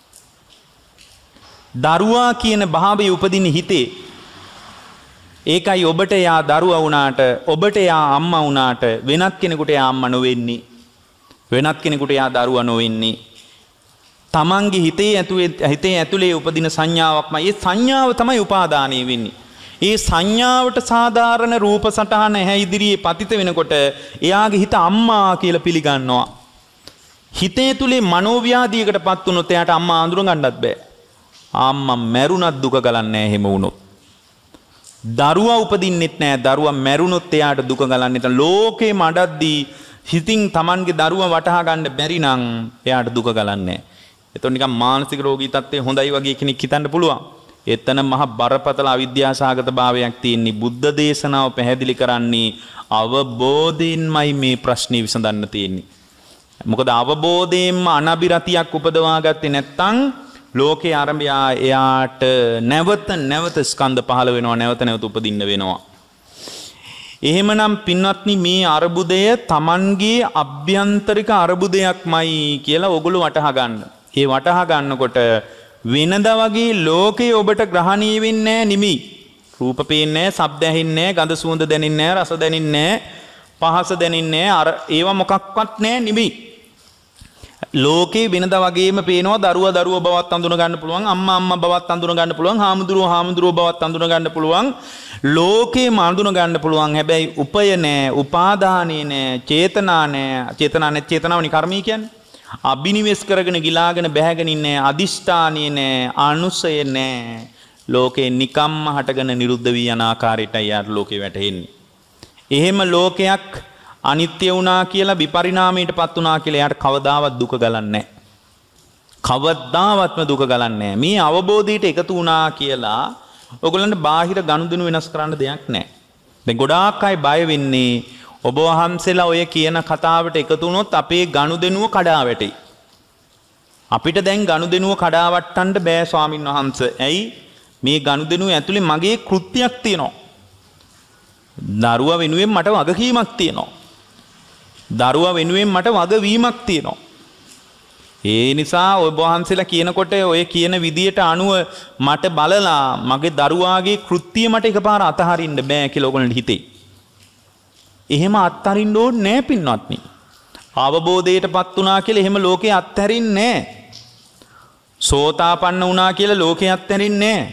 දරුවා කියන භාවයේ උපදින්නේ හිතේ. ඒකයි ඔබට යා දරුවා වුණාට ඔබට යා අම්මා වුණාට වෙනත් කෙනෙකුට යා අම්මා නොවෙන්නේ. වෙනත් කෙනෙකුට යා දරුවා නොවෙන්නේ. තමන්ගේ හිතේ ඇතුලේ හිතේ ඇතුලේ උපදින සංඥාවක්මයි. ඒ සංඥාව තමයි උපාදානය වෙන්නේ. ඒ සංඥාවට සාධාරණ රූප සටහන ඇහැ ඉදිරියේ පතිත වෙනකොට එයාගේ හිත අම්මා කියලා පිළිගන්නවා. හිතේ තුලේ මනෝව්‍යාධියකටපත් වුණොත් එයාට අම්මා අඳුර ගන්නත් බෑ. අම්මා මැරුණත් දුක ගලන්නේ නැහැ එහෙම වුණොත්. දරුවා උපදින්නෙත් නැහැ. දරුවා මැරුණොත් එයාට දුක ගලන්නේ නැහැ. ලෝකේ මඩද්දී හිතින් Tamanගේ දරුවා වටහා ගන්න බැරි නම් එයාට දුක ගලන්නේ නැහැ. එතකොට නිකන් මානසික රෝගී තත්ත්වයේ හොඳයි වගේ කෙනෙක් හිතන්න පුළුවන්. එතන මහ බරපතල අවිද්‍යාසහගත භාවයක් තියෙන්නේ. බුද්ධ දේශනාව පැහැදිලි කරන්නේ අවබෝධයෙන්මයි මේ ප්‍රශ්නේ විසඳන්න තියෙන්නේ. මොකද අවබෝධයෙන්ම අනබිරතියක් උපදවා ගත්තේ නැත්නම් ලෝකේ ආරම්භය එයාට නැවත නැවත ස්කන්ධ පහළ වෙනවා, නැවත නැවත උපදින්න වෙනවා. එහෙමනම් පින්වත්නි මේ අරුබුදය Tamanගේ අභ්‍යන්තරික අරුබුදයක්මයි කියලා ඔගොල්ලෝ වටහා ගන්න. ඒ වටහා ගන්නකොට වෙනදා වගේ ලෝකේ ඔබට ග්‍රහණීය වෙන්නේ නැහැ නිමි. රූප පේන්නේ නැහැ, ශබ්ද ඇහෙන්නේ නැහැ, ගඳ සුවඳ දැනෙන්නේ නැහැ, රස දැනෙන්නේ නැහැ, පහස දැනෙන්නේ නැහැ. අර ඒවා මොකක්වත් නැහැ නිමි. ලෝකේ වෙනදා වගේම පේනවා දරුවා දරුවා බවත් අඳුන ගන්න පුළුවන්, අම්මා අම්මා බවත් අඳුන ගන්න පුළුවන්, හාමුදුරුවෝ හාමුදුරුවෝ බවත් අඳුන ගන්න පුළුවන්. ලෝකේම අඳුන ගන්න පුළුවන්. හැබැයි උපය නැහැ, උපාදානේ නැහැ, චේතනා නැහැ. චේතනා නැත් චේතනාවනි කර්මී කියන්නේ. අබිනිවෙස් කරගෙන ගිලාගෙන බැහැගෙන ඉන්නේ, අදිෂ්ඨානිය නැහැ, අනුසය නැහැ. ලෝකේ නිකම්ම හටගෙන නිරුද්ධ වී යන ආකාරයටයි යාර ලෝකේ වැටෙන්නේ. එහෙම ලෝකයක් අනිත්‍ය වුණා කියලා විපරිණාමයටපත් වුණා කියලා එයාට කවදාවත් දුක ගලන්නේ නැහැ. කවදාවත්ම දුක ගලන්නේ නැහැ. මේ අවබෝධයට එකතු වුණා කියලා ඔයගොල්ලන්ට බාහිර ගනුදෙනු වෙනස් කරන්න දෙයක් නැහැ. දැන් ගොඩාක් අය බය වෙන්නේ ඔබ වහන්සේලා ඔය කියන කතාවට එකතු වුණොත් අපේ ගනුදෙනුව කඩා වැටෙයි. අපිට දැන් ගනුදෙනුව කඩා වට්ටන්න බෑ ස්වාමින් වහන්සේ. ඇයි? මේ ගනුදෙනුව ඇතුලේ මගේ කෘත්‍යයක් තියෙනවා. දරුවා වෙනුවෙන් මට වගකීමක් තියෙනවා. දරුවා වෙනුවෙන් මට වගවීමක් තියෙනවා. ඒ නිසා ඔබ වහන්සේලා කියනකොට ඔය කියන විදියට අනුව මට බලලා මගේ දරුවාගේ කෘත්‍ය මට එකපාර අතහරින්න බෑ කියලා ඔයගොල්ලන්ට හිතේ. එහෙම අත්හරින්න ඕනේ නෑ පින්වත්නි. අවබෝධයටපත් වුණා කියලා එහෙම ලෝකේ අත්හැරින්නේ නෑ. සෝතාපන්න වුණා කියලා ලෝකේ අත්හැරින්නේ නෑ.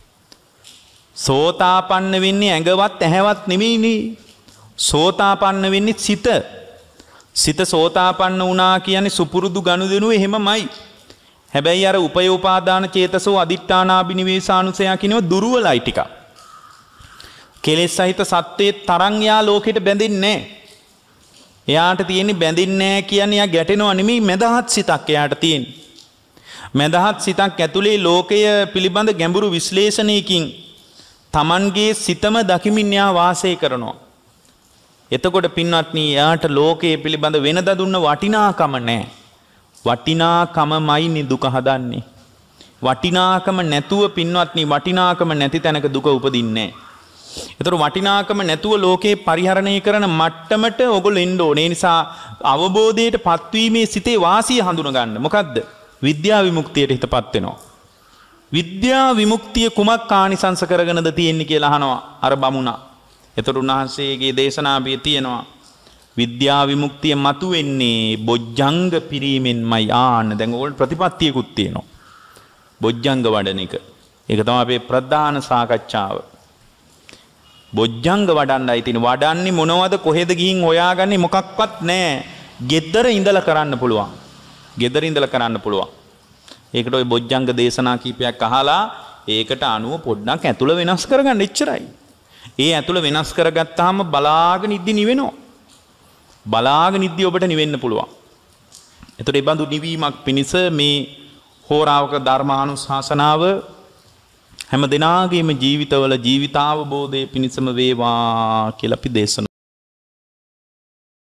සෝතාපන්න වෙන්නේ ඇඟවත් ඇහැවත් නෙමෙයිනේ. සෝතාපන්න වෙන්නේ සිත. සිත සෝතාපන්න වුණා කියන්නේ සුපුරුදු ගනුදෙනුව එහෙමමයි. හැබැයි අර උපය උපාදාන චේතසෝ අදිඨානාබිනිවේසානුසය කියනවා දුර්වලයි ටික. කෙලෙස් සහිත සත්‍යයේ තරං යා ලෝකෙට බැඳෙන්නේ නැහැ. එයාට තියෙන්නේ බැඳින්නේ නැහැ කියන්නේ යා ගැටෙනවා නෙමෙයි, මදහත් සිතක් එයාට තියෙන්නේ. මදහත් සිතක් ඇතුලේ ලෝකය පිළිබඳ ගැඹුරු විශ්ලේෂණයකින් Tamanගේ සිතම දකිමින් යා වාසය කරනවා. එතකොට පින්වත්නි යාට ලෝකයේ පිළිබඳ වෙනද දුන්න වටිනාකම නැහැ. වටිනාකමමයි දුක හදන්නේ. වටිනාකම නැතුව පින්වත්නි වටිනාකම නැති තැනක දුක උපදින්නේ නැහැ. ඒතර වටිනාකම නැතුව ලෝකේ පරිහරණය කරන මට්ටමට ඔයගොල්ලෝ එන්න ඕනේ. ඒ නිසා අවබෝධයට පත්වීමේ සිතේ වාසිය හඳුන ගන්න. මොකද්ද? විද්‍යා විමුක්තියට හිතපත් වෙනවා. විද්‍යා විමුක්තිය කුමක් ආනිසංස කරගෙනද තියෙන්නේ කියලා අහනවා අර බමුණා. එතකොට උන්වහන්සේගේ දේශනාවේ තියෙනවා විද්‍යා විමුක්තිය මතුවෙන්නේ බොජ්ජංග පිරීමෙන්මයි. ආන්න දැන් ඕගොල්ලෝ ප්‍රතිපත්තියකුත් තියෙනවා. බොජ්ජංග වඩන එක. ඒක තමයි අපේ ප්‍රධාන සාකච්ඡාව. බොජ්ජංග වඩන්නයි තියෙන්නේ. වඩන්නේ මොනවද? කොහෙද ගිහින් හොයාගන්නේ? මොකක්වත් නැහැ. ගෙදර ඉඳලා කරන්න පුළුවන්. ගෙදර ඉඳලා කරන්න පුළුවන්. ඒකට ওই බොජ්ජංග දේශනා කීපයක් අහලා ඒකට අනුව පොඩ්ඩක් ඇතුළ වෙනස් කරගන්න එච්චරයි. ඒ ඇතුළ වෙනස් කරගත්තාම බලාගෙන ඉද්දි නිවෙනවා. බලාගෙන ඉද්දි ඔබට නිවෙන්න පුළුවන්. එතකොට ඒ බඳු නිවීමක් පිණිස මේ හෝරාවක ධර්මානුශාසනාව හැම දිනාගේම ජීවිතවල ජීවිතාවබෝධයේ පිණිසම වේවා කියලා අපි දේශනා